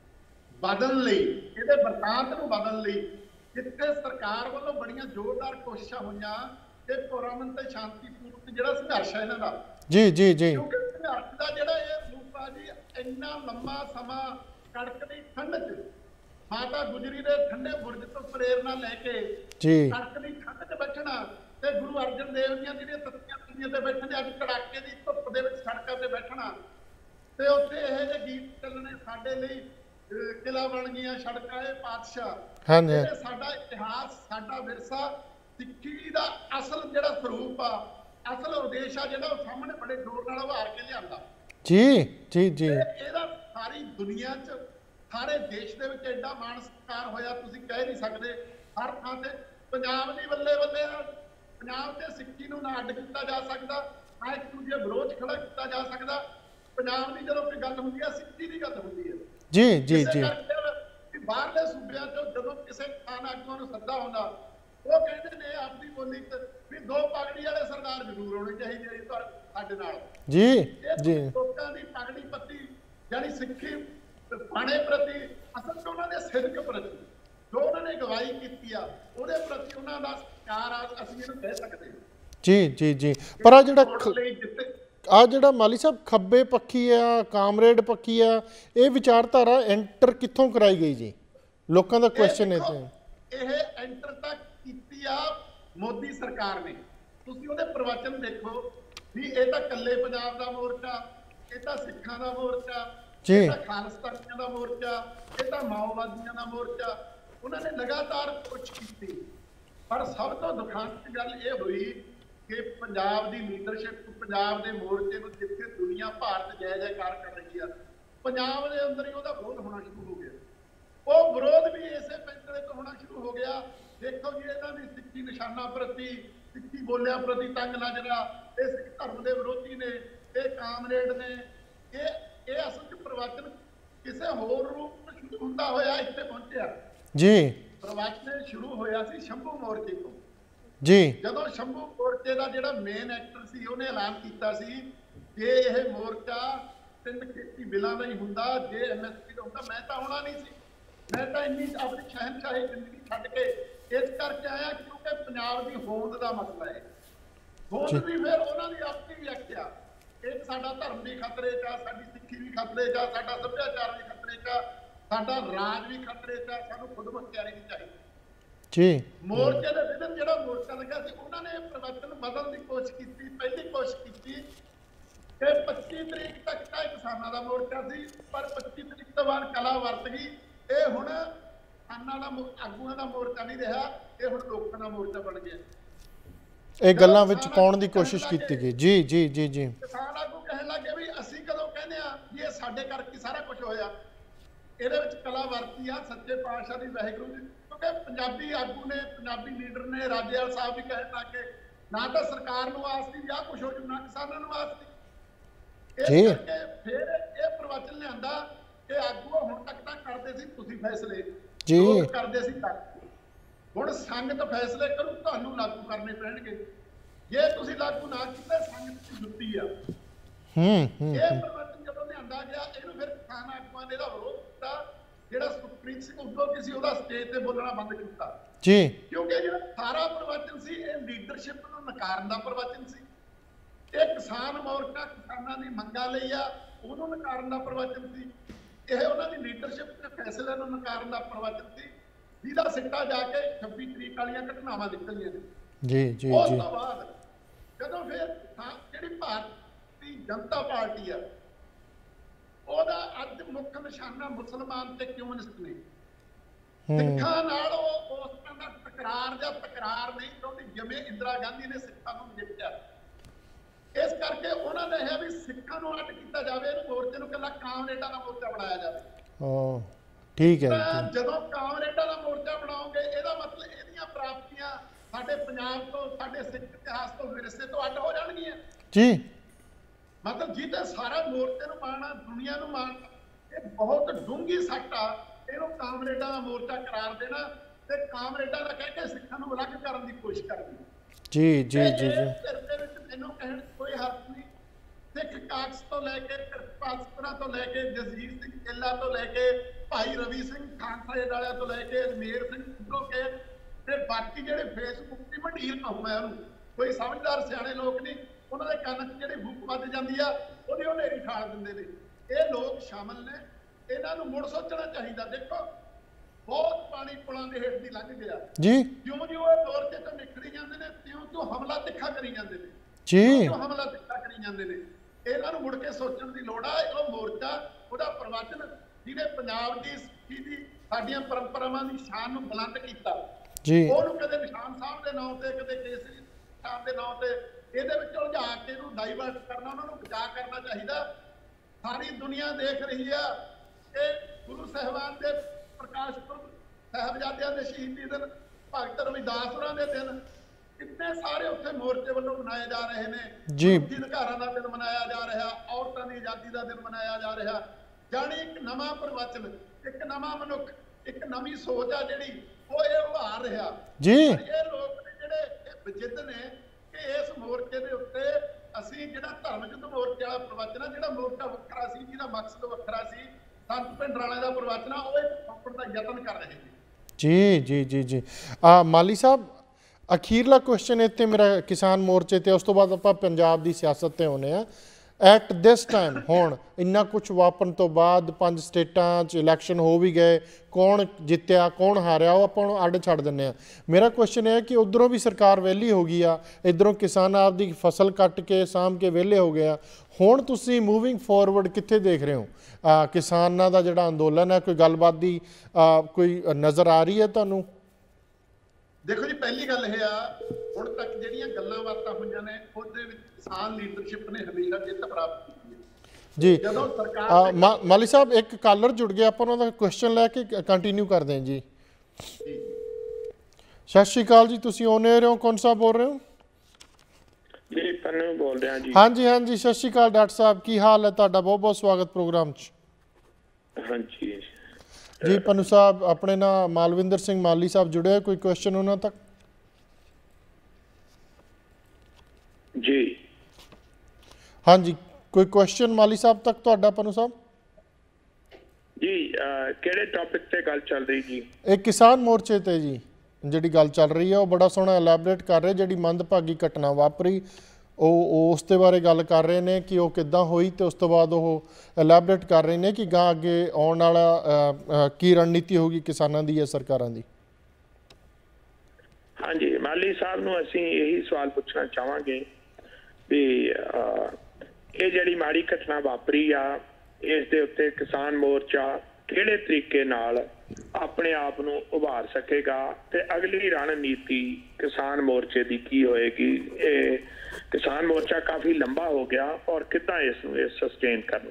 ਬਦਲਣ ਲਈ, ਇਹਦੇ ਵਰਤਾਂਤ ਨੂੰ ਬਦਲਣ ਲਈ ਜਿੱਥੇ ਸਰਕਾਰ ਵੱਲੋਂ ਬੜੀਆਂ ਜ਼ੋਰਦਾਰ ਕੋਸ਼ਿਸ਼ਾਂ ਹੋਈਆਂ ਕਿ ਪੁਰਅਮਨ ਤੇ ਸ਼ਾਂਤੀਪੂਰਵਕ ਜਿਹੜਾ ਸੰਘਰਸ਼ ਹੈ ਇਹਨਾਂ ਦਾ, ਜੀ ਜੀ ਜੀ, ਕਿਉਂਕਿ ਸੰਘਰਸ਼ ਦਾ ਜਿਹੜਾ ਇਹ ਰੂਪ ਆ ਜੀ, ਇੰਨਾ ਲੰਮਾ ਸਮਾਂ ਕੜਕਦੀ ਠੰਡ 'ਚ, ਮਾਤਾ ਗੁਜਰੀ ਦੇ ਠੰਡੇ ਬੁਰਜ ਤੋਂ ਪ੍ਰੇਰਨਾ ਲੈ ਕੇ ਜੀ, ਕੜਕਦੀ ਠੰਡ 'ਚ ਬੈਠਣਾ ਤੇ ਗੁਰੂ ਅਰਜਨ ਦੇਵ ਦੀਆਂ ਜਿਹੜੀਆਂ ਤੱਤੀਆਂ ਪੀੜੀਆਂ ਤੇ ਬੈਠਣੇ, ਅੱਜ ਕੜਾਕੇ ਦੀ ਧੁੱਪ ਦੇ ਵਿੱਚ ਸੜਕਾਂ ਤੇ ਬੈਠਣਾ ਤੇ ਉੱਥੇ ਇਹੋ ਜਿਹੇ ਗੀਤ ਚੱਲਣੇ, ਸਾਡੇ ਲਈ ਕਿਲਾ ਬਣ ਗਈਆਂ ਸੜਕਾਂ ਇਹ ਪਾਤਸ਼ਾਹ, ਹਾਂਜੀ, ਇਹ ਸਾਡਾ ਇਤਿਹਾਸ, ਸਾਡਾ ਵਿਰਸਾ, ਸਿੱਖੀ ਦਾ ਅਸਲ ਜਿਹੜਾ ਸਰੂਪ ਆ, ਅਸਲ ਉਦੇਸ਼ ਆ, ਜਿਹੜਾ ਉਹ ਸਾਹਮਣੇ ਬੜੇ ਜ਼ੋਰ ਨਾਲ ਉਭਾਰ ਕੇ ਲਿਆਂਦਾ ਜੀ ਜੀ ਜੀ। ਇਹਦਾ ਸਾਰੀ ਦੁਨੀਆ 'ਚ, ਸਾਰੇ ਦੇਸ਼ ਦੇ ਵਿੱਚ ਐਡਾ ਮਾਣ ਸਤਿਕਾਰ ਹੋਇਆ, ਤੁਸੀਂ ਕਹਿ ਨਹੀਂ ਸਕਦੇ। ਹਰ ਥਾਂ ਤੇ ਪੰਜਾਬ ਦੀ ਬੱਲੇ ਬੱਲੇ, ਪੰਜਾਬ ਤੇ ਸਿੱਖੀ ਨੂੰ ਨਾ ਅੱਡ ਕੀਤਾ ਜਾ ਸਕਦਾ, ਨਾ ਇੱਕ ਦੂਜੇ ਵਿਰੋਧ ਖੜਾ ਕੀਤਾ ਜਾ ਸਕਦਾ। ਪੰਜਾਬ ਦੀ ਜਦੋਂ ਕੋਈ ਗੱਲ ਹੁੰਦੀ ਹੈ, ਸਿੱਖੀ ਦੀ ਗੱਲ ਹੁੰਦੀ ਹੈ ਜੀ ਜੀ ਜੀ। ਬਾਹਰਲੇ ਸੂਬਿਆਂ 'ਚ ਜਦੋਂ ਕਿਸੇ ਖਾਨ ਆਗੂਆਂ ਨੂੰ ਸੱਦਾ ਆਉਂਦਾ, ਉਹ ਕਹਿੰਦੇ ਨੇ ਆਪਣੀ ਬੋਲੀ 'ਚ ਵੀ ਦੋ ਪਗੜੀ ਵਾਲੇ ਸਰਦਾਰ ਜ਼ਰੂਰ ਹੋਣੇ ਚਾਹੀਦੇ ਜੀ ਸਾਡੇ ਨਾਲ। ਜੀ ਜੀ। ਲੋਕਾਂ ਦੀ ਪਗੜੀ ਪੱਤੀ ਜਾਨੀ ਸਿੱਖੀ ਬਾਣੇ ਪ੍ਰਤੀ, ਅਸਲ 'ਚ ਉਹਨਾਂ ਦੇ ਸਿਦਕ ਪ੍ਰਤੀ ਜੋ ਉਹਨਾਂ ਨੇ ਅਗਵਾਈ ਕੀਤੀ ਆ, ਉਹਦੇ ਪ੍ਰਤੀ ਉਹਨਾਂ ਦਾ ਸਤਿਕਾਰ ਆ, ਅਸੀਂ ਇਹਨੂੰ ਕਹਿ ਸਕਦੇ ਹਾਂ। ਜੀ ਜੀ ਜੀ। ਪਰ ਆ ਜਿਹੜਾ ਆ ਜਿਹੜਾ ਮਾਲੀ ਸਾਹਿਬ ਖੱਬੇ ਪੱਖੀ ਆ, ਕਾਮਰੇਡ ਪੱਖੀ ਆ, ਇਹ ਵਿਚਾਰਧਾਰਾ ਐਂਟਰ ਕਿੱਥੋਂ ਕਰਾਈ ਗਈ ਜੀ? ਲੋਕਾਂ ਦਾ ਕੁਐਸਚਨ ਹੈ ਤੇ ਇਹ ਐਂਟਰ ਤਾਂ ਕੀਤੀ ਆ ਮੋਦੀ ਸਰਕਾਰ ਨੇ। ਤੁਸੀਂ ਉਹਦੇ ਪ੍ਰਵਚਨ ਦੇਖੋ ਵੀ ਇਹ ਤਾਂ ਇਕੱਲੇ ਪੰਜਾਬ ਦਾ ਮੋਰਚਾ, ਇਹ ਤਾਂ ਸਿੱਖਾਂ ਦਾ ਮੋਰਚਾ, ਇਹ ਤਾਂ ਖਾਲਿਸਤਾਨੀਆਂ ਦਾ ਮੋਰਚਾ, ਇਹ ਤਾਂ ਮਾਓਵਾਦੀਆਂ ਦਾ ਮੋਰਚਾ। ਉਹਨਾਂ ਨੇ ਲਗਾਤਾਰ ਪੁੱਛ ਕੀਤੀ, ਪਰ ਸਭ ਤੋਂ ਦੁਖਾਂਤ ਗੱਲ ਇਹ ਹੋਈ ਕਿ ਪੰਜਾਬ ਦੀ ਲੀਡਰਸ਼ਿਪ, ਪੰਜਾਬ ਦੇ ਮੋਰਚੇ ਨੂੰ ਜਿੱਥੇ ਦੁਨੀਆ ਭਾਰਤ ਜੈ ਜੈਕਾਰ ਕਰ ਰਹੀ ਆ, ਪੰਜਾਬ ਦੇ ਅੰਦਰ ਹੀ ਉਹਦਾ ਵਿਰੋਧ ਹੋਣਾ ਸ਼ੁਰੂ ਹੋ ਗਿਆ। ਉਹ ਵਿਰੋਧ ਵੀ ਇਸੇ ਪੈਂਤਲੇ ਤੋਂ ਹੋਣਾ ਸ਼ੁਰੂ ਹੋ ਗਿਆ। ਦੇਖੋ ਜੀ, ਇਹਨਾਂ ਦੀ ਸਿੱਖੀ ਨਿਸ਼ਾਨਾ ਪ੍ਰਤੀ, ਸਿੱਖੀ ਬੋਲਿਆਂ ਪ੍ਰਤੀ ਤੰਗ ਨਜ਼ਰਾ, ਇਹ ਸਿੱਖ ਧਰਮ ਦੇ ਵਿਰੋਧੀ ਨੇ, ਇਹ ਕਾਮਰੇਡ ਨੇ। ਇਹ ਇਹ ਅਸਲ 'ਚ ਪ੍ਰਵਚਨ ਕਿਸੇ ਹੋਰ ਰੂਪ ਵਿੱਚ ਸ਼ੁਰੂ ਹੁੰਦਾ ਹੋਇਆ ਇੱਥੇ ਪਹੁੰਚਿਆ ਜੀ। ਪ੍ਰਵਚਨ ਸ਼ੁਰੂ ਹੋਇਆ ਸੀ ਸ਼ੰਭੂ ਮੋਰਚੇ ਤੋਂ ਜੀ। ਜਦੋਂ ਸ਼ੰਭੂ ਮੋਰਚੇ ਦਾ ਜਿਹੜਾ ਮੇਨ ਐਕਟਰ ਸੀ, ਉਹਨੇ ਐਲਾਨ ਕੀਤਾ ਸੀ ਕਿ ਇਹ ਮੋਰਚਾ ਤਿੰਨ ਖੇਤੀ ਬਿੱਲਾਂ ਦਾ ਹੀ ਹੁੰਦਾ, ਜੇ ਐਮਐਸਪੀ ਦਾ ਹੁੰਦਾ ਮੈਂ ਤਾਂ ਆਉਣਾ ਨਹੀਂ ਸੀ, ਮੈਂ ਤਾਂ ਇੰਨੀ ਆਪਣੀ ਸ਼ਹਿਨਸ਼ਾਹੀ ਜ਼ਿੰਦਗੀ ਛੱਡ ਕੇ ਇਸ ਕਰਕੇ ਆਇਆ ਕਿਉਂਕਿ ਪੰਜਾਬ ਦੀ ਹੋਂਦ ਦਾ ਮਸਲਾ ਹੈ। ਹੋਂਦ ਵੀ ਫਿਰ ਉਹਨਾਂ ਦੀ ਆਪਣੀ ਵਿਆਖਿਆ, ਇੱਕ ਸਾਡਾ ਧਰਮ ਵੀ ਖਤਰੇ 'ਚ ਆ, ਸਾਡੀ ਸਿੱਖੀ ਵੀ ਖਤਰੇ 'ਚ ਆ, ਸਾਡਾ ਸੱਭਿਆਚਾਰ ਵੀ ਖਤਰੇ 'ਚ ਆ, ਸਾਡਾ ਰਾਜ ਵੀ ਖਤਰੇ 'ਚ ਆ, ਸਾਨੂੰ ਖੁਦ ਮੁਖਤਿਆਰੀ ਨਹੀਂ ਚਾਹੀਦੀ ਜੀ। ਮੋਰਚੇ ਦੇ ਦਿਨ ਜਿਹੜਾ ਮੋਰਚਾ ਲੱਗਾ ਸੀ, ਉਹਨਾਂ ਨੇ ਪ੍ਰਵਚਨ ਬਦਲਣ ਦੀ ਕੋਸ਼ਿਸ਼ ਕੀਤੀ। ਪਹਿਲੀ ਕੋਸ਼ਿਸ਼ ਕੀਤੀ ਕਿ ਪੱਚੀ ਤਰੀਕ ਤੱਕ ਤਾਂ ਕਿਸਾਨਾਂ ਦਾ ਮੋਰਚਾ ਸੀ, ਪਰ ਪੱਚੀ ਤਰੀਕ ਤੋਂ ਬਾਅਦ ਕਲਾ ਵਰਤ ਗਈ। ਇਹ ਹੁਣ ਕਿਸਾਨਾਂ ਦਾ ਆਗੂਆਂ ਦਾ ਮੋਰਚਾ ਨਹੀਂ ਰਿਹਾ, ਇਹ ਹੁਣ ਲੋਕਾਂ ਦਾ ਮੋਰਚਾ ਬਣ ਗਿਆ। ਇਹ ਗੱਲਾਂ ਵਿੱਚ ਪਾਉਣ ਦੀ ਕੋਸ਼ਿਸ਼ ਕੀਤੀ ਗਈ। ਜੀ ਜੀ ਜੀ ਜੀ। ਕਿਸਾਨ ਆਗੂ ਕਹਿਣ ਲੱਗੇ ਵੀ ਅਸੀਂ ਕਦੋਂ ਕਹਿੰਦੇ ਆ ਵੀ ਇਹ ਸਾਡੇ ਕਰਕੇ ਸਾਰਾ ਕੁਝ ਹੋਇਆ, ਇਹਦੇ ਵਿੱਚ ਕਲਾ ਵਰਤੀ ਆ ਸੱਚੇ ਪਾਤਸ਼ਾਹ ਦੀ, ਵਾਹਿਗੁਰੂ ਦੀ। ਕਿਉਂਕਿ ਪੰਜਾਬੀ ਆਗੂ ਨੇ, ਪੰਜਾਬੀ ਲੀਡਰ ਨੇ, ਰਾਜੇਵਾਲ ਸਾਹਿਬ ਵੀ ਕਹਿਣ ਲੱਗੇ ਨਾ ਤਾਂ ਸਰਕਾਰ ਨੂੰ ਆਸ ਸੀ ਆਹ ਕੁਝ ਹੋ ਜੂ, ਨਾ ਕਿਸਾਨਾਂ ਨੂੰ ਆਸ ਸੀ। ਇਸ ਕਰਕੇ ਫਿਰ ਇਹ ਪ੍ਰਵਚਨ ਲਿਆਂਦਾ ਕਿ ਆਗੂ ਹੁਣ ਤੱਕ ਤਾਂ ਕਰਦੇ ਸੀ ਤੁਸੀਂ ਫੈਸਲੇ, ਜੀ ਕਰਦੇ ਸੀ ਤੱਕ, ਹੁਣ ਸੰਗਤ ਫੈਸਲੇ ਕਰੂ, ਤੁਹਾਨੂੰ ਲਾਗੂ ਕਰਨੇ ਪੈਣਗੇ। ਜੇ ਤੁਸੀਂ ਲਾਗੂ ਨਾ ਕੀਤੇ, ਸੰਗਤ ਦੀ ਜੁੱਤੀ ਆ। ਹੂੰ ਹੂੰ। ਇਹ ਪ੍ਰਵਚਨ ਜਦੋਂ ਲਿਆਂਦਾ ਗਿਆ, ਇਹਨੂੰ ਫਿਰ ਕਿਸਾਨ ਆਗੂਆਂ ਨੇ ਇਹਦਾ ਵਿਰੋਧ ਕੀਤਾ। ਜਿਹੜਾ ਸੁਖਪ੍ਰੀਤ ਸਿੰਘ ਉਦੋਂ ਕਿਸੇ ਉਹਦਾ ਸਟੇਜ ਤੇ ਬੋਲਣਾ ਬੰਦ ਕੀਤਾ ਜੀ, ਕਿਉਂਕਿ ਜਿਹੜਾ ਸਾਰਾ ਪ੍ਰਵਚਨ ਸੀ ਇਹ ਲੀਡਰਸ਼ਿਪ ਨੂੰ ਨਕਾਰਨ ਦਾ ਪ੍ਰਵਚਨ ਸੀ। ਇਹ ਕਿਸਾਨ ਮੋਰਚਾ ਕਿਸਾਨਾਂ ਦੀ ਮੰਗਾਂ ਲਈ ਆ, ਉਹਨੂੰ ਨਕਾਰਨ ਦਾ ਪ੍ਰਵਚਨ ਸੀ। ਇਹ ਉਹਨਾਂ ਦੀ ਲੀਡਰਸ਼ਿਪ ਦੇ ਫੈਸਲੇ ਨੂੰ ਨਕਾਰਨ ਦਾ ਪ੍ਰਵਚਨ ਸੀ, ਜਿਹਦਾ ਸਿੱਟਾ ਜਾ ਕੇ ਛੱਬੀ ਤਰੀਕ ਵਾਲੀਆਂ ਘਟਨਾਵਾਂ ਨਿਕਲੀਆਂ ਨੇ। ਜੀ ਜੀ ਉਸ ਜੀ। ਤੋਂ ਬਾਅਦ ਜਦੋਂ ਫਿਰ ਜਿਹੜੀ ਭਾਰਤੀ ਜਨਤਾ ਪਾਰਟੀ ਆ, ਉਹਦਾ ਅੱਜ ਮੁੱਖ ਨਿਸ਼ਾਨਾ ਮੁਸਲਮਾਨ ਤੇ ਕਮਿਊਨਿਸਟ ਨੇ। ਸਿੱਖਾਂ ਨਾਲ ਉਹ ਉਸ ਤਰ੍ਹਾਂ ਦਾ ਟਕਰਾਰ ਜਾਂ ਤਕਰਾਰ ਨਹੀਂ ਚਾਹੁੰਦੀ ਜਿਵੇਂ ਇੰਦਰਾ ਗਾਂਧੀ ਨੇ ਸਿੱਖਾਂ ਨੂੰ ਜਿੱਤਿਆ। ਇਸ ਕਰਕੇ ਉਹਨਾਂ ਨੇ ਇਹ ਵੀ ਸਿੱਖਾਂ ਨੂੰ ਅੱਡ ਕੀਤਾ ਜਾਵੇ, ਇਹਨੂੰ ਮੋਰਚੇ ਨੂੰ ਇਕੱਲਾ ਕਾਮਰੇਡਾਂ ਦਾ ਮੋਰਚਾ ਬਣਾਇਆ ਜਾਵੇ। ਓ ਠੀਕ ਹੈ। ਜਦੋਂ ਕਾਮਰੇਡਾਂ ਦਾ ਮੋਰਚਾ ਬਣਾਓਗੇ, ਇਹਦਾ ਮਤਲਬ ਇਹਦੀਆਂ ਪ੍ਰਾਪਤੀਆਂ ਸਾਡੇ ਪੰਜਾਬ ਤੋਂ, ਸਾਡੇ ਸਿੱਖ ਇਤਿਹਾਸ ਤੋਂ, ਵਿਰਸੇ ਤੋਂ ਅੱਡ ਹੋ ਜਾਣਗੀਆਂ ਜੀ। ਮਤਲਬ ਜਿਹਦੇ ਸਾਰਾ ਮੋਰਚੇ ਨੂੰ ਮਾਣਨਾ, ਦੁਨੀਆ ਨੂੰ ਮਾਣਨਾ, ਇਹ ਬਹੁਤ ਡੂੰਘੀ ਸੱਟ ਆ। ਇਹਨੂੰ ਕਾਮਰੇਡਾਂ ਦਾ ਮੋਰਚਾ ਕਰਾਰ ਦੇਣਾ ਤੇ ਕਾਮਰੇਡਾਂ ਦਾ ਕਹਿ ਕੇ ਸਿੱਖਾਂ ਨੂੰ ਅਲੱਗ ਕਰਨ ਦੀ ਕੋਸ਼ਿਸ਼ ਕਰਨੀ। ਜੀ ਜੀ ਜੀ ਜੀ ਮੈਨੂੰ ਕਹਿਣ ਕੋਈ ਹਰਜ ਨਹੀਂ। ਸਿੱਖ ਕਾਕਸ ਤੋਂ ਲੈ ਕੇ ਪਾਸਤਰਾ ਤੋਂ ਲੈ ਕੇ ਜਸਜੀਤ ਸਿੰਘ ਚੇਲਾ ਤੋਂ ਲੈ ਕੇ ਭਾਈ ਰਵੀ ਸਿੰਘ ਖਾਲਸਾ ਵਾਲਿਆਂ ਤੋਂ ਲੈ ਕੇ ਅਜਮੇਰ ਸਿੰਘ ਤੋਂ ਕੇ ਤੇ ਬਾਕੀ ਜਿਹੜੇ ਫੇਸਬੁੱਕ ਦੀ ਮੰਡੀਰ ਕਹੂੰਗਾ ਉਹਨੂੰ, ਕੋਈ ਸਮਝਦਾਰ ਸਿਆਣੇ ਲੋਕ ਨਹੀਂ, ਉਹਨਾਂ ਦੇ ਕੰਨ 'ਚ ਜਿਹੜੀ ਬੁੱਕ ਵੱਜ ਜਾਂਦੀ ਆ ਉਹਦੀ ਉਹ ਨੇਰੀ ਠਾਲ ਦਿੰਦੇ ਨੇ। ਇਹ ਲੋਕ ਸ਼ਾਮਲ ਨੇ, ਇਹਨਾਂ ਨੂੰ ਮੁੜ ਸੋਚਣਾ ਚਾਹੀਦਾ। ਦੇਖੋ ਬਹੁਤ ਪਾਣੀ ਪੁਲਾਂ ਦੇ ਹੇਠ ਦੀ ਲੰਘ ਗਿਆ ਜੀ, ਜਿਉਂ ਜਿਉਂ ਇਹ ਮੋਰਚੇ ਤੋਂ ਨਿਕਲੀ ਜਾਂਦੇ ਨੇ ਤਿਉਂ ਤਿਉਂ ਹਮਲਾ ਤਿੱਖਾ ਕਰੀ ਜਾਂਦੇ ਨੇ ਜੀ, ਹਮਲਾ ਤਿੱਖਾ ਕਰੀ ਜਾਂਦੇ ਨੇ। ਇਹਨਾਂ ਨੂੰ ਮੁੜ ਕੇ ਸੋਚਣ ਦੀ ਲੋੜ ਆ। ਉਹ ਮੋਰਚਾ, ਉਹਦਾ ਪ੍ਰਵਚਨ ਜਿਹਨੇ ਪੰਜਾਬ ਦੀ ਸਿੱਖੀ ਦੀ, ਸਾਡੀਆਂ ਪਰੰਪਰਾਵਾਂ ਦੀ ਸ਼ਾਨ ਨੂੰ ਬੁਲੰਦ ਕੀਤਾ ਜੀ, ਉਹਨੂੰ ਕਦੇ ਨਿਸ਼ਾਨ ਸਾਹਿਬ ਦੇ ਨਾਂ ਤੇ, ਕਦੇ ਕੇਸਰੀ ਸਾਹਿਬ ਦੇ ਨਾਂ ਤੇ ਇਹਦੇ ਵਿੱਚ ਉਲਝਾ ਕੇ ਇਹਨੂੰ ਡਾਈਵਰਟ ਕਰਨਾ, ਉਹਨਾਂ ਨੂੰ ਬਚਾ ਕਰਨਾ ਚਾਹੀਦਾ। ਸਾਰੀ ਦੁਨੀਆ ਦੇਖ ਰਹੀ ਆ ਕਿ ਗੁਰੂ ਸਾਹਿਬਾਨ ਦੇ ਪ੍ਰਕਾਸ਼ ਪੁਰਬ, ਸਾਹਿਬਜ਼ਾਦਿਆਂ ਦੇ ਸ਼ਹੀਦੀ ਦਿਨ, ਭਗਤ ਰਵਿਦਾਸ ਹੋਰਾਂ ਦੇ ਦਿਨ ਕਿੰਨੇ ਸਾਰੇ ਉੱਥੇ ਮੋਰਚੇ ਵੱਲੋਂ ਮਨਾਏ ਜਾ ਰਹੇ ਨੇ ਜੀ। ਅਧਿਕਾਰਾਂ ਦਾ ਦਿਨ ਮਨਾਇਆ ਜਾ ਰਿਹਾ, ਔਰਤਾਂ ਦੀ ਆਜ਼ਾਦੀ ਦਾ ਦਿਨ ਮਨਾਇਆ ਜਾ ਰਿਹਾ। ਜਾਣੀ ਇੱਕ ਨਵਾਂ ਪ੍ਰਵਚਨ, ਇੱਕ ਨਵਾਂ ਮਨੁੱਖ, ਇੱਕ ਨਵੀਂ ਸੋਚ ਆ ਜਿਹੜੀ ਉਹ ਇਹ ਉਭਾਰ ਰਿਹਾ ਜੀ। ਇਹ ਲੋਕ ਨੇ ਜਿਹੜੇ ਬਜਿੱਦ ਨੇ ਕਿ ਇਸ ਮੋਰਚੇ ਦੇ ਉੱਤੇ ਅਸੀਂ ਜਿਹੜਾ ਧਰਮ ਯੁੱਧ ਮੋਰਚੇ ਵਾਲਾ ਪ੍ਰਵਚਨ ਆ, ਜਿਹੜਾ ਮੋਰਚਾ ਵੱਖਰਾ ਸੀ, ਜਿਹਦਾ ਮਕਸਦ ਵੱਖਰਾ ਸੀ, ਸੰਤ ਭਿੰਡਰਾਂਵਾਲੇ ਦਾ ਪ੍ਰਵਚਨ ਆ, ਉਹ ਇੱਕ ਥੋਪਣ ਦਾ ਯਤਨ ਕਰ ਰਹੇ ਨੇ ਜੀ ਜੀ ਜੀ ਜੀ। ਆ ਮਾਲੀ ਸਾਹਿਬ, ਅਖੀਰਲਾ ਕੁਐਸਚਨ ਇੱਥੇ ਮੇਰਾ ਕਿਸਾਨ ਮੋਰਚੇ ਤੇ, ਉਸ ਤੋਂ ਬਾਅਦ ਆਪਾਂ ਪੰਜਾਬ ਦੀ ਸਿਆਸਤ ਤੇ ਆਉਂਦੇ ਆ। ਐਟ ਦਿਸ ਟਾਈਮ ਹੁਣ ਇੰਨਾ ਕੁਝ ਵਾਪਰਨ ਤੋਂ ਬਾਅਦ ਪੰਜ ਸਟੇਟਾਂ 'ਚ ਇਲੈਕਸ਼ਨ ਹੋ ਵੀ ਗਏ, ਕੌਣ ਜਿੱਤਿਆ ਕੌਣ ਹਾਰਿਆ ਉਹ ਆਪਾਂ ਨੂੰ ਅੱਡ ਛੱਡ ਦਿੰਦੇ ਆ। ਮੇਰਾ ਕੁਐਸਚਨ ਹੈ ਕਿ ਉਧਰੋਂ ਵੀ ਸਰਕਾਰ ਵਿਹਲੀ ਹੋ ਗਈ ਆ, ਇੱਧਰੋਂ ਕਿਸਾਨ ਆਪਦੀ ਫਸਲ ਕੱਟ ਕੇ ਸਾਂਭ ਕੇ ਵਿਹਲੇ ਹੋ ਗਏ ਆ। ਹੁਣ ਤੁਸੀਂ ਮੂਵਿੰਗ ਫੋਰਵਰਡ ਕਿੱਥੇ ਦੇਖ ਰਹੇ ਹੋ? ਕਿਸਾਨਾਂ ਦਾ ਜਿਹੜਾ ਅੰਦੋਲਨ ਹੈ, ਕੋਈ ਗੱਲਬਾਤ ਦੀ ਕੋਈ ਨਜ਼ਰ ਆ ਰਹੀ ਹੈ ਤੁਹਾਨੂੰ? ਦੇਖੋ ਜੀ, ਪਹਿਲੀ ਗੱਲ ਇਹ ਆ, ਹੁਣ ਤੱਕ ਜਿਹੜੀਆਂ ਗੱਲਾਂ ਬਾਤਾਂ ਹੋਈਆਂ ਨੇ ਉਹਦੇ ਵਿੱਚ ਕਿਸਾਨ ਲੀਡਰਸ਼ਿਪ ਨੇ ਹਮੇਸ਼ਾ ਜਿੱਤ ਪ੍ਰਾਪਤ ਕੀਤੀ ਹੈ ਜੀ। ਜਦੋਂ ਸਰਕਾਰ ਮਾਲੀ ਸਾਹਿਬ ਇੱਕ ਕਾਲਰ ਜੁੜ ਗਿਆ, ਆਪਾਂ ਉਹਨਾਂ ਦਾ ਕੁਐਸਚਨ ਲੈ ਕੇ ਕੰਟੀਨਿਊ ਕਰਦੇ ਹਾਂ ਜੀ। ਸਤਿ ਸ਼੍ਰੀ ਅਕਾਲ ਜੀ, ਤੁਸੀਂ ਔਨ 에ਅਰ ਹੋ, ਕੌਣ ਸਾਹਿਬ ਬੋਲ ਰਹੇ ਹੋ? ਜੀ ਪੰਨੂ ਬੋਲ ਰਿਹਾ ਜੀ। ਹਾਂਜੀ ਹਾਂਜੀ, ਸਤਿ ਸ਼੍ਰੀ ਅਕਾਲ ਡਾਕਟਰ ਸਾਹਿਬ, ਕੀ ਹਾਲ ਹੈ ਤੁਹਾਡਾ? ਬਹੁਤ ਬਹੁਤ ਸਵਾਗਤ ਪ੍ਰੋਗਰਾਮ 'ਚ। ਹਾਂਜੀ ਜੀ ਪੰਨੂ ਸਾਹਿਬ, ਆਪਣੇ ਨਾਲ ਮਾਲਵਿੰਦਰ ਸਿੰਘ ਮਾਲੀ ਸਾਹਿਬ ਜੁੜੇ, ਕੋਈ ਕੁਐਸਚਨ ਉਹਨਾਂ ਤੱਕ? ਜੀ ਹਾਂਜੀ, ਕੋਈ ਕੁਐਸਚਨ ਮਾਲੀ ਸਾਹਿਬ ਤੱਕ ਤੁਹਾਡਾ ਪੰਨੂ ਸਾਹਿਬ? ਜੀ ਕਿਹੜੇ ਟੌਪਿਕ ਤੇ ਗੱਲ ਚੱਲ ਰਹੀ ਜੀ? ਇਹ ਕਿਸਾਨ ਮੋਰਚੇ ਤੇ ਜੀ ਜਿਹੜੀ ਗੱਲ ਚੱਲ ਰਹੀ ਹੈ, ਉਹ ਬੜਾ ਸੋਹਣਾ ਐਲੈਬੋਰੇਟ ਕਰ ਰਹੇ। ਜਿਹੜੀ ਮੰਦਭਾਗੀ ਘਟਨਾ ਵਾਪਰੀ ਉਹ ਉਸ ਦੇ ਬਾਰੇ ਗੱਲ ਕਰ ਰਹੇ ਨੇ ਕਿ ਉਹ ਕਿੱਦਾਂ ਹੋਈ, ਤੇ ਉਸ ਤੋਂ ਬਾਅਦ ਉਹ ਐਲੈਬੋਰੇਟ ਕਰ ਰਹੇ ਨੇ ਕਿ ਗਾਂ ਅੱਗੇ ਆਉਣ ਵਾਲਾ ਕੀ ਰਣਨੀਤੀ ਹੋਊਗੀ ਕਿਸਾਨਾਂ ਦੀ ਜਾਂ ਸਰਕਾਰਾਂ ਦੀ। ਹਾਂਜੀ, ਮਾਲੀ ਸਾਹਿਬ ਨੂੰ ਅਸੀਂ ਇਹੀ ਸਵਾਲ ਪੁੱਛਣਾ ਚਾਹਾਂਗੇ ਵੀ ਇਹ ਜਿਹੜੀ ਮਾੜੀ ਘਟਨਾ ਵਾਪਰੀ ਆ, ਇਸ ਦੇ ਉੱਤੇ ਕਿਸਾਨ ਮੋਰਚਾ ਕਿਹੜੇ ਤਰੀਕੇ ਨਾਲ ਆਪਣੇ ਆਪ ਨੂੰ ਉਭਾਰ ਸਕੇਗਾ ਤੇ ਅਗਲੀ ਰਣਨੀਤੀ ਕਿਸਾਨ ਮੋਰਚੇ ਦੀ ਕੀ ਹੋਏਗੀ? ਇਹ ਕਿਸਾਨ ਮੋਰਚਾ ਕਾਫੀ ਲੰਬਾ ਹੋ ਗਿਆ ਔਰ ਕਿੱਦਾਂ ਇਸ ਨੂੰ ਸਸਟੇਨ ਕਰਨਾ?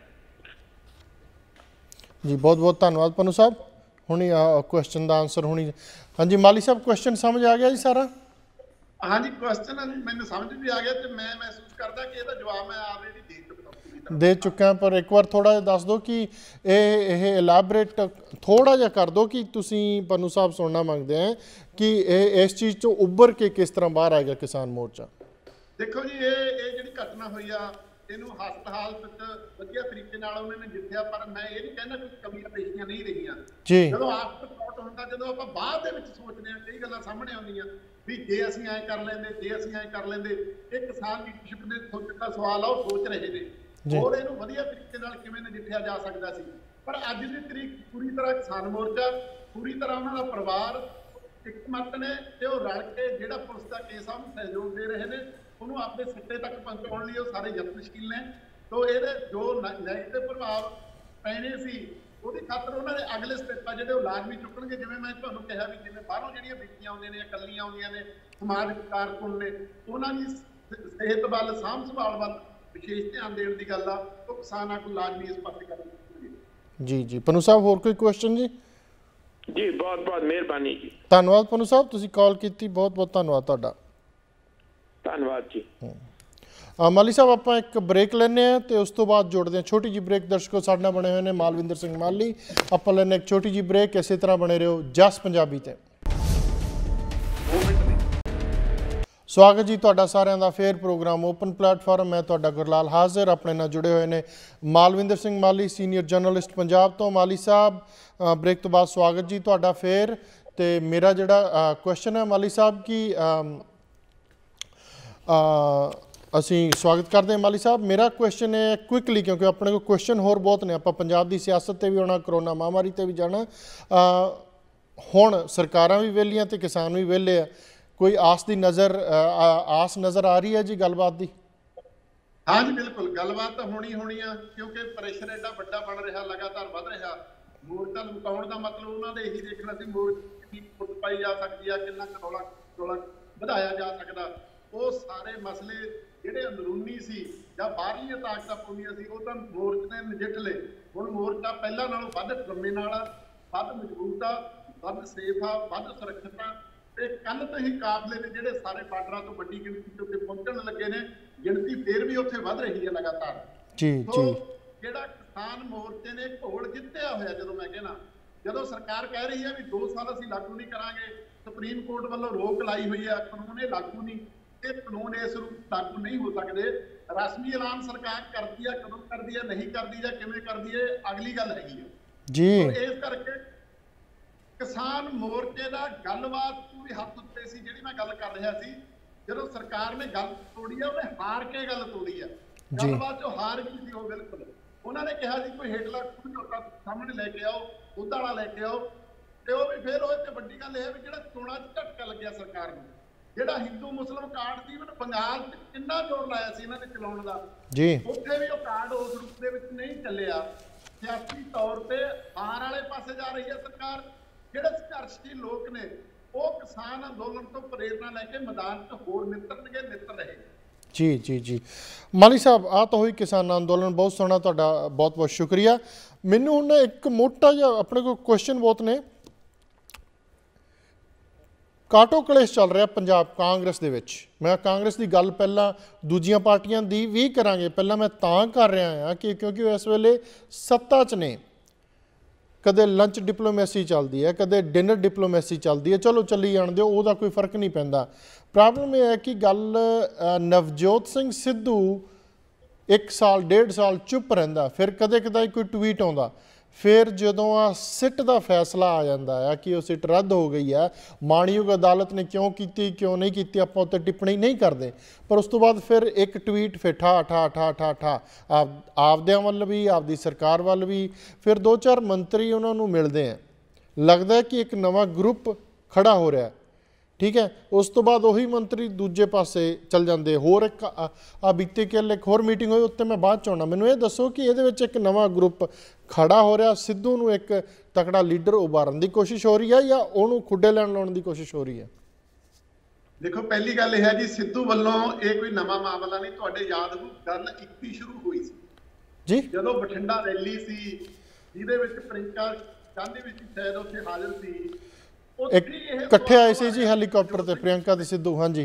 ਜੀ ਬਹੁਤ ਬਹੁਤ ਧੰਨਵਾਦ ਪੰਨੂ ਸਾਹਿਬ। ਹੁਣੀ ਕੁਐਸਚਨ ਦਾ ਆਨਸਰ ਹੁਣੀ। ਹਾਂਜੀ ਮਾਲੀ ਸਾਹਿਬ, ਕੁਐਸਚਨ ਸਮਝ ਆ ਗਿਆ ਜੀ ਸਾਰਾ? ਹਾਂਜੀ, ਕੁਐਸਚਨ ਮੈਨੂੰ ਸਮਝ ਵੀ ਆ ਗਿਆ ਤੇ ਮੈਂ ਮਹਿਸੂਸ ਕਰਦਾ ਕਿ ਇਹਦਾ ਜਵਾਬ ਮੈਂ ਆਲਰੇਡੀ ਦੇ ਚੁੱਕਾ ਦੇ ਚੁੱਕਿਆ ਪਰ ਇੱਕ ਵਾਰ ਥੋੜਾ ਜਿਹਾ ਦੱਸ ਦਿਓ ਕਿ ਇਹ ਇਹ ਐਲੈਬੋਰੇਟ ਥੋੜਾ ਜਿਹਾ ਕਰ ਦਿਓ ਕਿ ਤੁਸੀਂ ਪੰਨੂ ਸਾਹਿਬ ਸੁਣਨਾ ਮੰਗਦੇ ਆ ਕਿ ਇਹ ਇਸ ਚੀਜ਼ ਤੋਂ ਉੱਭਰ ਕੇ ਕਿਸ ਤਰ੍ਹਾਂ ਬਾਹਰ ਆਏਗਾ ਕਿਸਾਨ ਮੋਰਚਾ। ਦੇਖੋ ਜੀ, ਇਹ ਇਹ ਜਿਹੜੀ ਘਟਨਾ ਹੋਈ ਆ, ਇਹਨੂੰ ਹਸਪਤਾਲ ਵਿੱਚ ਵਧੀਆ ਤਰੀਕੇ ਨਾਲ ਉਹਨਾਂ ਨੇ ਜਿੱਤਿਆ, ਪਰ ਮੈਂ ਇਹ ਨਹੀਂ ਕਹਿੰਦਾ ਕਿ ਕਮੀਆਂ ਪੇਸ਼ੀਆਂ ਨਹੀਂ ਰਹੀਆਂ ਜੀ। ਜਦੋਂ ਆਫਟਰ ਥਾਟ ਹੁੰਦਾ, ਜਦੋਂ ਆਪਾਂ ਬਾਅਦ ਦੇ ਵਿੱਚ ਸੋਚਦੇ ਹਾਂ, ਕਈ ਗੱਲਾਂ ਸਾਹਮਣੇ ਆਉਂਦੀਆਂ ਵੀ ਜੇ ਅਸੀਂ ਐਂ ਕਰ ਲੈਂਦੇ, ਜੇ ਅਸੀਂ ਐਂ ਕਰ ਲੈਂਦੇ। ਇਹ ਕਿਸਾਨ ਲੀਡਰਸ਼ਿਪ ਦੇ ਸੋਚਣ ਦਾ ਸਵਾਲ ਆ, ਉਹ ਸੋਚ ਰਹੇ ਨੇ ਹੋਰ ਇਹਨੂੰ ਵਧੀਆ ਤਰੀਕੇ ਨਾਲ ਕਿਵੇਂ ਨਜਿੱਠਿਆ ਜਾ ਸਕਦਾ ਸੀ। ਪਰ ਅੱਜ ਦੀ ਤਰੀਕ ਪੂਰੀ ਤਰ੍ਹਾਂ ਕਿਸਾਨ ਮੋਰਚਾ, ਪੂਰੀ ਤਰ੍ਹਾਂ ਉਹਨਾਂ ਦਾ ਪਰਿਵਾਰ ਇੱਕ ਮਤ ਨੇ ਤੇ ਉਹ ਰਲ ਕੇ ਜਿਹੜਾ ਪੁਲਿਸ ਦਾ ਕੇਸ ਆ ਉਹਨੂੰ ਸਹਿਯੋਗ ਦੇ ਰਹੇ ਨੇ, ਉਹਨੂੰ ਆਪਣੇ ਸਿੱਟੇ ਤੱਕ ਪਹੁੰਚਾਉਣ ਲਈ ਉਹ ਸਾਰੇ ਯਤਨਸ਼ੀਲ ਨੇ। ਤੋਂ ਇਹਦੇ ਜੋ ਨੈਗੇਟਿਵ ਪ੍ਰਭਾਵ ਪੈਣੇ ਸੀ ਉਹਦੀ ਖਾਤਰ ਉਹਨਾਂ ਦੇ ਅਗਲੇ ਸਟੈਪ ਆ ਜਿਹੜੇ ਉਹ ਲਾਜ਼ਮੀ ਚੁੱਕਣਗੇ। ਜਿਵੇਂ ਮੈਂ ਤੁਹਾਨੂੰ ਕਿਹਾ ਵੀ ਜਿਵੇਂ ਬਾਹਰੋਂ ਜਿਹੜੀਆਂ ਬੀਬੀਆਂ ਆਉਂਦੀਆਂ ਨੇ, ਇਕੱਲੀਆਂ ਆਉਂਦੀਆਂ ਨੇ, ਸਮਾਜਿਕ ਕਾਰਕੁਨ ਨੇ, ਉਹਨਾਂ ਦੀ ਸਿਹਤ ਵੱਲ, ਸਾਂਭ ਸੰਭਾਲ ਵੱਲ ਵਿਸ਼ੇਸ਼ ਧਿਆਨ ਦੇਣ ਦੀ ਗੱਲ ਆ, ਉਹ ਕਿਸਾਨਾਂ ਕੋਲ ਲਾਜ਼ਮੀ ਇਸ ਪਾਸੇ ਕਰਨਗੇ। ਜੀ ਜੀ ਪੰਨੂ ਸਾਹਿਬ, ਹੋਰ ਕੋਈ ਕੁਐਸਚਨ ਜੀ? ਜੀ ਬਹੁਤ ਬਹੁਤ ਮਿਹਰਬਾਨੀ ਜੀ। ਧੰਨਵਾਦ ਪਨੂ ਸਾਹਿਬ, ਤੁਸੀਂ ਕਾਲ ਕੀਤੀ, ਬਹੁਤ ਬਹੁਤ ਧੰਨਵਾਦ ਤੁਹਾਡਾ। ਧੰਨਵਾਦ ਜੀ। ਮਾਲੀ ਸਾਹਿਬ ਆਪਾਂ ਇੱਕ ਬ੍ਰੇਕ ਲੈਂਦੇ ਹਾਂ ਤੇ ਉਸ ਤੋਂ ਬਾਅਦ ਜੋੜਦੇ ਹਾਂ ਛੋਟੀ ਜਿਹੀ ਬ੍ਰੇਕ। ਦਰਸ਼ਕੋ ਸਾਡੇ ਨਾਲ ਬਣੇ ਹੋਏ ਨੇ ਮਾਲਵਿੰਦਰ ਸਿੰਘ ਮਾਲੀ। ਆਪਾਂ ਲੈਂਦੇ ਇੱਕ ਛੋਟੀ ਜਿਹੀ ਬ੍ਰੇਕ, ਇਸੇ ਤਰ੍ਹਾਂ ਬਣੇ ਰਹੋ ਜਸ ਪੰਜਾਬੀ ਤੇ। ਸਵਾਗਤ ਜੀ ਤੁਹਾਡਾ ਸਾਰਿਆਂ ਦਾ ਫੇਰ ਪ੍ਰੋਗਰਾਮ ਓਪਨ ਪਲੇਟਫਾਰਮ। ਮੈਂ ਤੁਹਾਡਾ ਗੁਰਲਾਲ ਹਾਜ਼ਰ। ਆਪਣੇ ਨਾਲ ਜੁੜੇ ਹੋਏ ਨੇ ਮਾਲਵਿੰਦਰ ਸਿੰਘ ਮਾਲੀ, ਸੀਨੀਅਰ ਜਰਨਲਿਸਟ ਪੰਜਾਬ ਤੋਂ। ਮਾਲੀ ਸਾਹਿਬ ਬ੍ਰੇਕ ਤੋਂ ਬਾਅਦ ਸਵਾਗਤ ਜੀ ਤੁਹਾਡਾ ਫੇਰ। ਤੇ ਮੇਰਾ ਜਿਹੜਾ ਕੁਐਸਚਨ ਹੈ ਮਾਲੀ ਸਾਹਿਬ ਕਿ ਅਸੀਂ ਸਵਾਗਤ ਕਰਦੇ ਹਾਂ ਮਾਲੀ ਸਾਹਿਬ। ਮੇਰਾ ਕੁਐਸਚਨ ਹੈ ਕੁਇਕਲੀ, ਕਿਉਂਕਿ ਆਪਣੇ ਕੋਲ ਕੁਐਸਚਨ ਹੋਰ ਬਹੁਤ ਨੇ। ਆਪਾਂ ਪੰਜਾਬ ਦੀ ਸਿਆਸਤ ਤੇ ਵੀ ਆਉਣਾ, ਕਰੋਨਾ ਮਹਾਮਾਰੀ ਤੇ ਵੀ ਜਾਣਾ। ਹੁਣ ਸਰਕਾਰਾਂ ਵੀ ਵਿਹਲੀਆਂ ਤੇ ਕਿਸਾਨ ਵੀ ਵਿਹਲੇ ਆ। ਕੋਈ ਆਸ ਦੀ ਨਜ਼ਰ ਆਸ ਨਜ਼ਰ ਆ ਰਹੀ ਹੈ ਜੀ ਗੱਲਬਾਤ ਦੀ? ਹਾਂ ਜੀ ਬਿਲਕੁਲ, ਗੱਲਬਾਤ ਤਾਂ ਹੋਣੀ ਹੋਣੀ ਆ, ਕਿਉਂਕਿ ਪ੍ਰੈਸ਼ਰ ਐਡਾ ਵੱਡਾ ਬਣ ਰਿਹਾ, ਲਗਾਤਾਰ ਵੱਧ ਰਿਹਾ। ਮੋਰਚਾ ਲੁਕਾਉਣ ਦਾ ਮਤਲਬ ਉਹਨਾਂ ਨੇ ਇਹੀ ਦੇਖਣਾ ਸੀ ਮੋਰਚੇ ਦੀ ਫੁੱਟ ਪਾਈ ਜਾ ਸਕਦੀ ਆ, ਕਿੰਨਾ ਕਰੋਲਾ ਕਰੋਲਾ ਵਧਾਇਆ ਜਾ ਸਕਦਾ। ਉਹ ਸਾਰੇ ਮਸਲੇ ਜਿਹੜੇ ਅੰਦਰੂਨੀ ਸੀ ਜਾਂ ਬਾਹਰਲੀਆਂ ਤਾਕਤਾਂ ਪਾਉਂਦੀਆਂ ਸੀ, ਉਹ ਤਾਂ ਮੋਰਚੇ ਨੇ ਨਜਿੱਠ ਲਏ। ਹੁਣ ਮੋਰਚਾ ਪਹਿਲਾਂ ਨਾਲੋਂ ਵੱਧ ਡਰਮੇ ਨਾਲ ਆ, ਵੱਧ ਮਜ਼ਬੂਤ ਆ, ਵੱਧ ਸੇਫ ਆ, ਵੱਧ ਸੁਰੱਖਿਅਤ ਆ। ਤੇ ਕੱਲ ਤੋਂ ਹੀ ਕਾਫਲੇ ਨੇ ਜਿਹੜੇ ਸਾਰੇ ਬਾਰਡਰਾਂ ਤੋਂ ਵੱਡੀ ਗਿਣਤੀ ਤੇ ਉੱਤੇ ਪਹੁੰਚਣ ਲੱਗੇ ਨੇ। ਗਿਣਤੀ ਫੇਰ ਵੀ ਉੱਥੇ ਵੱਧ ਰਹੀ ਹੈ ਲਗਾਤਾਰ। ਜੀ ਜੀ ਜਿਹੜਾ ਕਿਸਾਨ ਮੋਰਚੇ ਨੇ ਘੋਲ ਜਿੱਤਿਆ ਹੋਇਆ, ਜਦੋਂ ਮੈਂ ਕਹਿਣਾ, ਜਦੋਂ ਸਰਕਾਰ ਕਹਿ ਰਹੀ ਹੈ ਵੀ ਦੋ ਸਾਲ ਅਸੀਂ ਲਾਗੂ ਨਹੀਂ ਕਰਾਂਗੇ, ਸੁਪਰੀਮ ਕੋਰਟ ਵੱਲੋਂ ਰੋਕ ਲਾਈ ਹੋਈ ਹੈ, ਕਾਨੂੰਨ ਇਹ ਲਾਗੂ ਨਹੀਂ, ਇਹ ਕਾਨੂੰਨ ਇਸ ਰੂਪ ਲਾਗੂ ਨਹੀਂ ਹੋ ਸਕਦੇ। ਰਸਮੀ ਐਲਾਨ ਸਰਕਾਰ ਕਰਦੀ ਹੈ, ਕਦੋਂ ਕਰਦੀ ਹੈ, ਨਹੀਂ ਕਰਦੀ ਜਾਂ ਕਿਵੇਂ ਕਰਦੀ ਹੈ, ਅਗਲੀ ਗੱਲ ਹੈਗੀ ਹੈ ਜੀ। ਇਸ ਕਰਕੇ ਕਿਸਾਨ ਮੋਰਚੇ ਦਾ ਗੱਲਬਾਤ ਵੀ ਹੱਥ ਉੱਤੇ ਸੀ। ਜਿਹੜੀ ਮੈਂ ਗੱਲ ਕਰ ਰਿਹਾ ਸੀ, ਜਦੋਂ ਸਰਕਾਰ ਨੇ ਗੱਲ ਤੋੜੀ ਆ, ਉਹਨੇ ਹਾਰ ਕੇ ਗੱਲ ਤੋੜੀ ਆ। ਗੱਲਬਾਤ ਚੋਂ ਹਾਰ ਗਈ ਸੀ ਉਹ ਬਿਲਕੁਲ। ਉਹਨਾਂ ਨੇ ਕਿਹਾ ਸੀ ਕੋਈ ਹੇਠਲਾ ਸਮਝੌਤਾ ਸਾਹਮਣੇ ਲੈ ਕੇ ਆਓ, ਉਹਦਾ ਵਾਲਾ ਲੈ ਕੇ ਆਓ। ਤੇ ਉਹ ਵੀ ਫੇਰ ਉਹ ਤੇ ਵੱਡੀ ਗੱਲ ਇਹ ਹੈ ਵੀ ਜਿਹੜਾ ਚੋਣਾਂ 'ਚ ਝਟਕਾ ਲੱਗਿਆ ਸਰਕਾਰ ਨੂੰ, ਜਿਹੜਾ ਹਿੰਦੂ ਮੁਸਲਿਮ ਕਾਰਡ ਸੀ, ਉਹਨੇ ਪੰਜਾਬ 'ਚ ਕਿੰਨਾ ਜ਼ੋਰ ਲਾਇਆ ਸੀ ਇਹਨਾਂ ਨੇ ਚਲਾਉਣ ਦਾ ਜੀ, ਉੱਥੇ ਵੀ ਉਹ ਕਾਰਡ ਉਸ ਰੂਪ ਦੇ ਵਿੱਚ ਨਹੀਂ ਚੱਲਿਆ। ਸਿਆਸੀ ਤੌਰ ਤੇ ਹਾਰ ਵਾਲੇ ਪਾਸੇ ਜਾ ਰਹੀ ਹੈ ਸਰਕਾਰ। ਜਿਹੜੇ ਸੰਘਰਸ਼ੀ ਲੋਕ ਨੇ ਉਹ ਕਿਸਾਨ ਅੰਦੋਲਨ ਤੋਂ ਪ੍ਰੇਰਨਾ ਲੈ ਕੇ ਮੈਦਾਨ 'ਚ ਹੋਰ ਨਿੱਤਰਨਗੇ, ਨਿੱਤਰ ਰਹੇ। ਜੀ ਜੀ ਜੀ ਮਾਲੀ ਸਾਹਿਬ, ਆਹ ਤਾਂ ਹੋਈ ਕਿਸਾਨ ਅੰਦੋਲਨ, ਬਹੁਤ ਸੋਹਣਾ, ਤੁਹਾਡਾ ਬਹੁਤ ਬਹੁਤ ਸ਼ੁਕਰੀਆ। ਮੈਨੂੰ ਹੁਣ ਇੱਕ ਮੋਟਾ ਜਿਹਾ ਆਪਣੇ ਕੋਲ ਕੁਐਸਚਨ ਬਹੁਤ ਨੇ। ਕਾਟੋ ਕਲੇਸ਼ ਚੱਲ ਰਿਹਾ ਪੰਜਾਬ ਕਾਂਗਰਸ ਦੇ ਵਿੱਚ। ਮੈਂ ਕਾਂਗਰਸ ਦੀ ਗੱਲ ਪਹਿਲਾਂ ਦੂਜੀਆਂ ਪਾਰਟੀਆਂ ਦੀ ਵੀ ਕਰਾਂਗੇ, ਪਹਿਲਾਂ ਮੈਂ ਤਾਂ ਕਰ ਰਿਹਾ ਹਾਂ ਕਿ ਕਿਉਂਕਿ ਉਹ ਇਸ ਵੇਲੇ ਸੱਤਾ 'ਚ ਨੇ। ਕਦੇ ਲੰਚ ਡਿਪਲੋਮੈਸੀ ਚੱਲਦੀ ਹੈ, ਕਦੇ ਡਿਨਰ ਡਿਪਲੋਮੈਸੀ ਚੱਲਦੀ ਹੈ, ਚਲੋ ਚੱਲੀ ਜਾਣ ਦਿਓ, ਉਹਦਾ ਕੋਈ ਫਰਕ ਨਹੀਂ ਪੈਂਦਾ। ਪ੍ਰੋਬਲਮ ਇਹ ਹੈ ਕਿ ਗੱਲ ਨਵਜੋਤ ਸਿੰਘ ਸਿੱਧੂ ਇੱਕ ਸਾਲ ਡੇਢ ਸਾਲ ਚੁੱਪ ਰਹਿੰਦਾ, ਫਿਰ ਕਦੇ ਕਦਾਈ ਕੋਈ ਟਵੀਟ ਆਉਂਦਾ, ਫਿਰ ਜਦੋਂ ਆ ਸਿੱਟ ਦਾ ਫੈਸਲਾ ਆ ਜਾਂਦਾ ਹੈ ਕਿ ਉਹ ਸਿੱਟ ਰੱਦ ਹੋ ਗਈ ਹੈ, ਮਾਣਯੋਗ ਅਦਾਲਤ ਨੇ ਕਿਉਂ ਕੀਤੀ ਕਿਉਂ ਨਹੀਂ ਕੀਤੀ ਆਪਾਂ ਉੱਤੇ ਟਿੱਪਣੀ ਨਹੀਂ ਕਰਦੇ, ਪਰ ਉਸ ਤੋਂ ਬਾਅਦ ਫਿਰ ਇੱਕ ਟਵੀਟ ਫਿਰ ਠਾ ਠਾ ਠਾ ਠਾ ਠਾ ਆਪ ਆਪਦਿਆਂ ਵੱਲ ਵੀ, ਆਪਦੀ ਸਰਕਾਰ ਵੱਲ ਵੀ। ਫਿਰ ਦੋ ਚਾਰ ਮੰਤਰੀ ਉਹਨਾਂ ਨੂੰ ਮਿਲਦੇ ਆ, ਲੱਗਦਾ ਕਿ ਇੱਕ ਨਵਾਂ ਗਰੁੱਪ ਖੜਾ ਹੋ ਰਿਹਾ, ਠੀਕ ਹੈ। ਉਸ ਤੋਂ ਬਾਅਦ ਉਹੀ ਮੰਤਰੀ ਦੂਜੇ ਪਾਸੇ ਚੱਲ ਜਾਂਦੇ। ਹੋਰ ਇੱਕ ਆ ਬੀਤੇ ਕੱਲ੍ਹ ਇੱਕ ਹੋਰ ਮੀਟਿੰਗ ਹੋਈ, ਉੱਤੇ ਮੈਂ ਬਾਅਦ 'ਚ ਆਉਣਾ। ਮੈਨੂੰ ਇਹ ਦੱਸੋ ਕਿ ਇਹਦੇ ਵਿੱਚ ਇੱਕ ਨਵਾਂ ਗਰੁੱਪ ਖੜਾ ਹੋ ਰਿਹਾ, ਸਿੱਧੂ ਨੂੰ ਇੱਕ ਤਕੜਾ ਲੀਡਰ ਉਭਾਰਨ ਦੀ ਕੋਸ਼ਿਸ਼ ਹੋ ਰਹੀ ਹੈ ਜਾਂ ਉਹਨੂੰ ਖੁੱਡੇ ਲੈਣ ਲਾਉਣ ਦੀ ਕੋਸ਼ਿਸ਼ ਹੋ ਰਹੀ ਹੈ? ਦੇਖੋ, ਪਹਿਲੀ ਗੱਲ ਇਹ ਹੈ ਜੀ, ਸਿੱਧੂ ਵੱਲੋਂ ਇਹ ਕੋਈ ਨਵਾਂ ਮਾਮਲਾ ਨਹੀਂ। ਤੁਹਾਡੇ ਯਾਦ ਹੋ ਗੱਲ ਇੱਕ ਹੀ ਸ਼ੁਰੂ ਹੋਈ ਸੀ ਜੀ, ਜਦੋਂ ਬਠਿੰਡਾ ਰੈਲੀ ਸੀ ਜਿਹਦੇ ਵਿੱਚ ਪ੍ਰਿੰਕਾ ਚਾਂਦੀ ਵਿੱਚ ਸ਼ਾਇਦ ਉੱਥੇ ਹਾਜ਼ਰ ਸੀ, ਇਕੱਠੇ ਆਏ ਸੀ ਜੀ ਹੈਲੀਕਾਪਟਰ ਤੇ ਪ੍ਰਿਯੰਕਾ ਤੇ ਸਿੱਧੂ। ਹਾਂਜੀ,